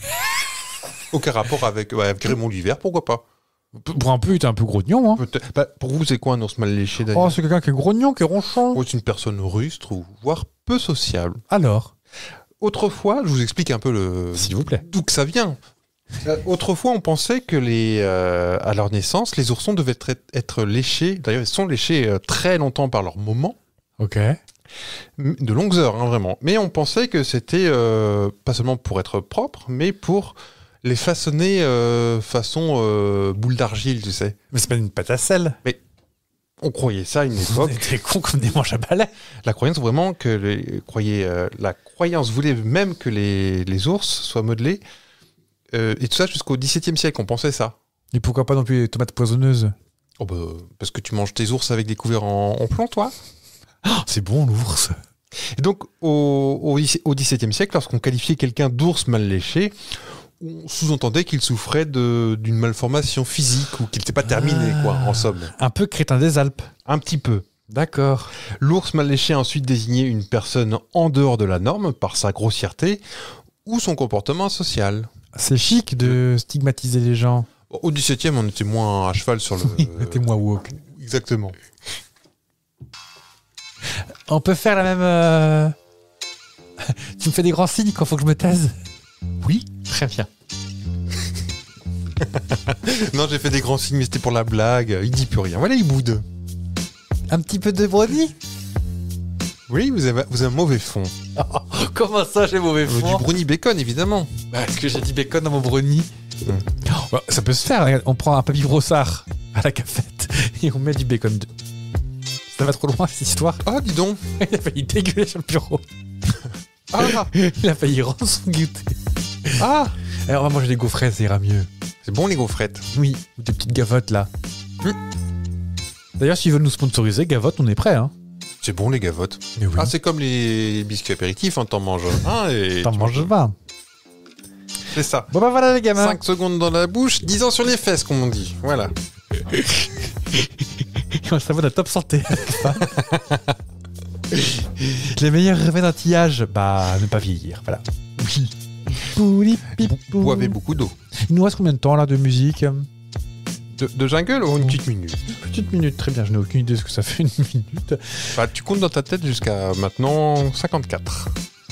Aucun rapport avec, ouais, avec Raymond l'hiver, pourquoi pas? Pour un peu, t'es un peu grognon, hein. Peut-être- bah, pour vous, c'est quoi un ours mal léché d'ailleurs? Oh, c'est quelqu'un qui est grognon, qui est ronchon. Oh, c'est une personne rustre ou voire peu sociable. Alors, Autrefois, je vous explique un peu le s'il vous plaît. d'où que ça vient. Euh, Autrefois, on pensait que les, euh, à leur naissance, les oursons devaient être, être léchés. D'ailleurs, ils sont léchés euh, très longtemps par leur maman. Ok. De longues heures, hein, vraiment. Mais on pensait que c'était euh, pas seulement pour être propre, mais pour les façonner euh, façon euh, boule d'argile, tu sais. Mais c'est pas une pâte à sel. Mais on croyait ça à une On époque. était cons comme des manches à balai. La croyance vraiment que les, croyait, euh, la croyance voulait même que les, les ours soient modelés. Euh, et tout ça jusqu'au dix-septième siècle, on pensait ça. Et pourquoi pas non plus les tomates poisonneuses? Oh bah, parce que tu manges tes ours avec des couverts en, en plomb, toi. Oh, c'est bon l'ours. Et donc, au, au, au dix-septième siècle, lorsqu'on qualifiait quelqu'un d'ours mal léché, on sous-entendait qu'il souffrait de, d'une malformation physique ou qu'il n'était pas terminé, Ah. quoi, en somme. Un peu crétin des Alpes. Un petit peu. D'accord. L'ours mal léché a ensuite désigné une personne en dehors de la norme par sa grossièreté ou son comportement social. C'est chic de stigmatiser les gens. Au dix-septième, on était moins à cheval sur le... T'es moins woke. Exactement. On peut faire la même... euh, tu me fais des grands signes quand faut que je me taise? Oui, très bien. Non, j'ai fait des grands signes, mais c'était pour la blague. Il dit plus rien. Voilà, il boude. Un petit peu de brownie? Oui, vous avez, vous avez un mauvais fond. Comment ça, j'ai mauvais Euh, du brownie bacon, évidemment. Parce que j'ai dit bacon dans mon brownie. Mmh. Bah, ça peut se faire. Regarde, on prend un papier brossard à la cafette et on met du bacon. De... Ça va trop loin, cette histoire. Ah, dis donc. Il a failli dégueuler sur le bureau. Ah, Il a failli rendre son goûter. ah. Alors, on va manger des gaufrettes, ça ira mieux. C'est bon, les gaufrettes. Oui, ou des petites gavottes, là. Mmh. D'ailleurs, s'ils veulent nous sponsoriser, gavotte, on est prêt, hein. C'est bon, les gavottes. Mais oui. Ah, c'est comme les biscuits apéritifs, hein, t'en manges un et... T'en tu manges pas. C'est ça. Bon bah voilà les gamins. cinq secondes dans la bouche, dix ans sur les fesses, comme on dit. Voilà. On s'abonne à Top Santé. Les meilleurs remèdes anti-âge, bah ne pas vieillir, voilà. Oui. Pouli, pipou. Boivez beaucoup d'eau. Il nous reste combien de temps là de musique? De, de jungle ou une petite minute? Petite minute, très bien, je n'ai aucune idée de ce que ça fait une minute. Bah, tu comptes dans ta tête jusqu'à maintenant cinquante-quatre.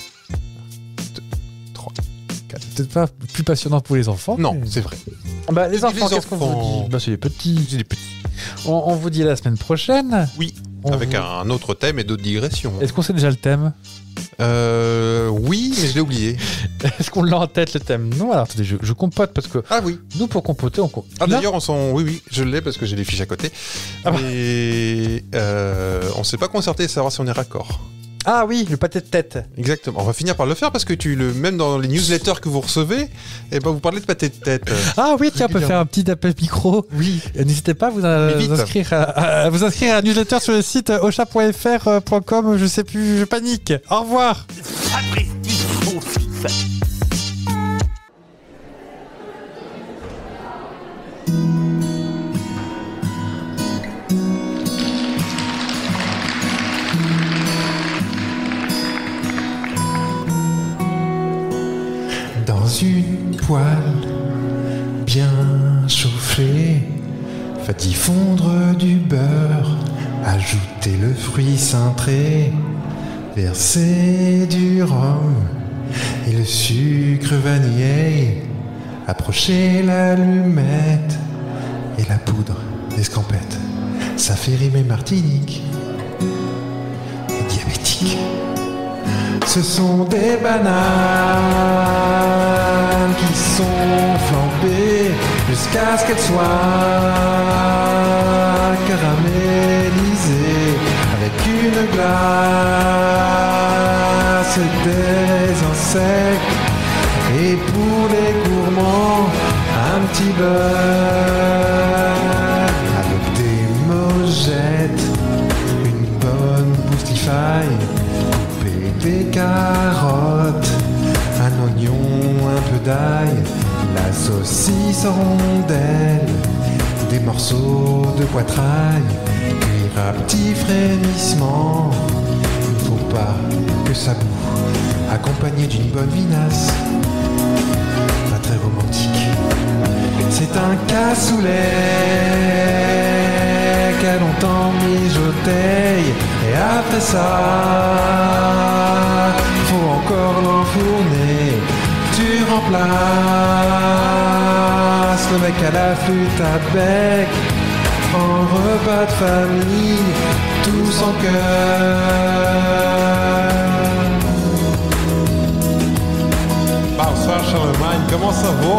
C'est peut-être pas plus passionnant pour les enfants. Non, mais... c'est vrai. Bah, les Les enfants, qu'est-ce qu'on enfants. vous dit? Bah, c'est les petits. C'est des petits. On, on vous dit à la semaine prochaine. Oui, On avec vous- un autre thème et d'autres digressions. Est-ce qu'on sait déjà le thème? Euh, oui, mais je l'ai oublié. Est-ce qu'on l'a en tête le thème? Non, alors attendez, je, je compote parce que Ah oui. nous, pour compoter, on compote. Ah d'ailleurs, on s'en... Oui, oui, je l'ai parce que j'ai les fiches à côté. Ah bah. Mais euh, on s'est pas concerté à savoir si on est raccord. Ah oui, le pâté de tête. Exactement. On va finir par le faire parce que tu le même dans les newsletters que vous recevez, eh ben vous parlez de pâté de tête. Ah oui, tiens, on peut Régulièrement. faire un petit appel micro. Oui. Euh, N'hésitez pas à vous, euh, Mais vite. vous inscrire à, à- à vous inscrire à la newsletter sur le site ocha point f r point com. Je sais plus, je panique. Au revoir. Sapristi saucisse. Dans une poêle bien chauffée, faites y fondre du beurre, ajoutez le fruit cintré, versez du rhum et le sucre vanillé, approchez l'allumette et la poudre d'escampette. Ça fait rimer Martinique et diabétique. Ce sont des bananes qui sont flambées jusqu'à ce qu'elles soient caramélisées avec une glace et des insectes. Et pour les gourmands, un petit beurre avec des mojettes, une bonne boostify, des carottes, un oignon, un peu d'ail, la saucisse en rondelles, des morceaux de poitrail, cuire à petit frémissement. Il ne faut pas que ça boue, accompagné d'une bonne vinasse, pas très romantique. C'est un cassoulet qu'a longtemps mijoté, et après ça, faut encore l'enfourner. Tu remplaces le mec à la flûte à bec en repas de famille, tous en cœur. Bonsoir Charlemagne, comment ça va?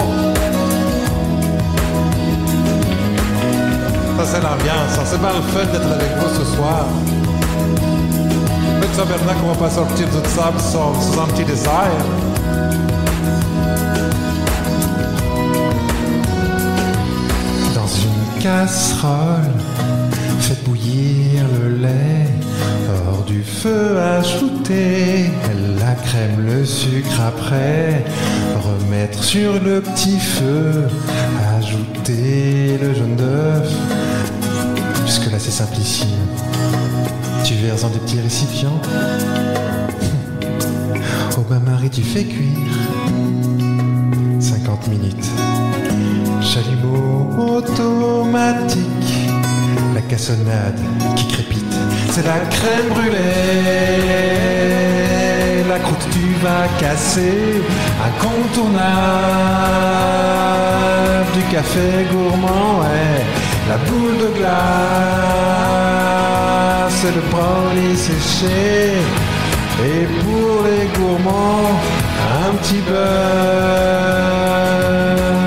Ça c'est l'ambiance, ça c'est bien le fun d'être avec vous ce soir. Petit tabernacle, on va pas sortir de sable sans, sans un petit désert. Dans une casserole, faites bouillir le lait. Hors du feu, ajoutez la crème, le sucre après. Remettre sur le petit feu, ajouter le jaune d'œuf. Jusque là c'est simplissime. Tu verses dans des petits récipients. Au bain-marie tu fais cuire cinquante minutes. Chalumeau automatique, la cassonade qui crépite, c'est la crème brûlée. La croûte tu vas casser, incontournable du café gourmand, ouais. La boule de glace, le brownie séché, et pour les gourmands, un petit beurre.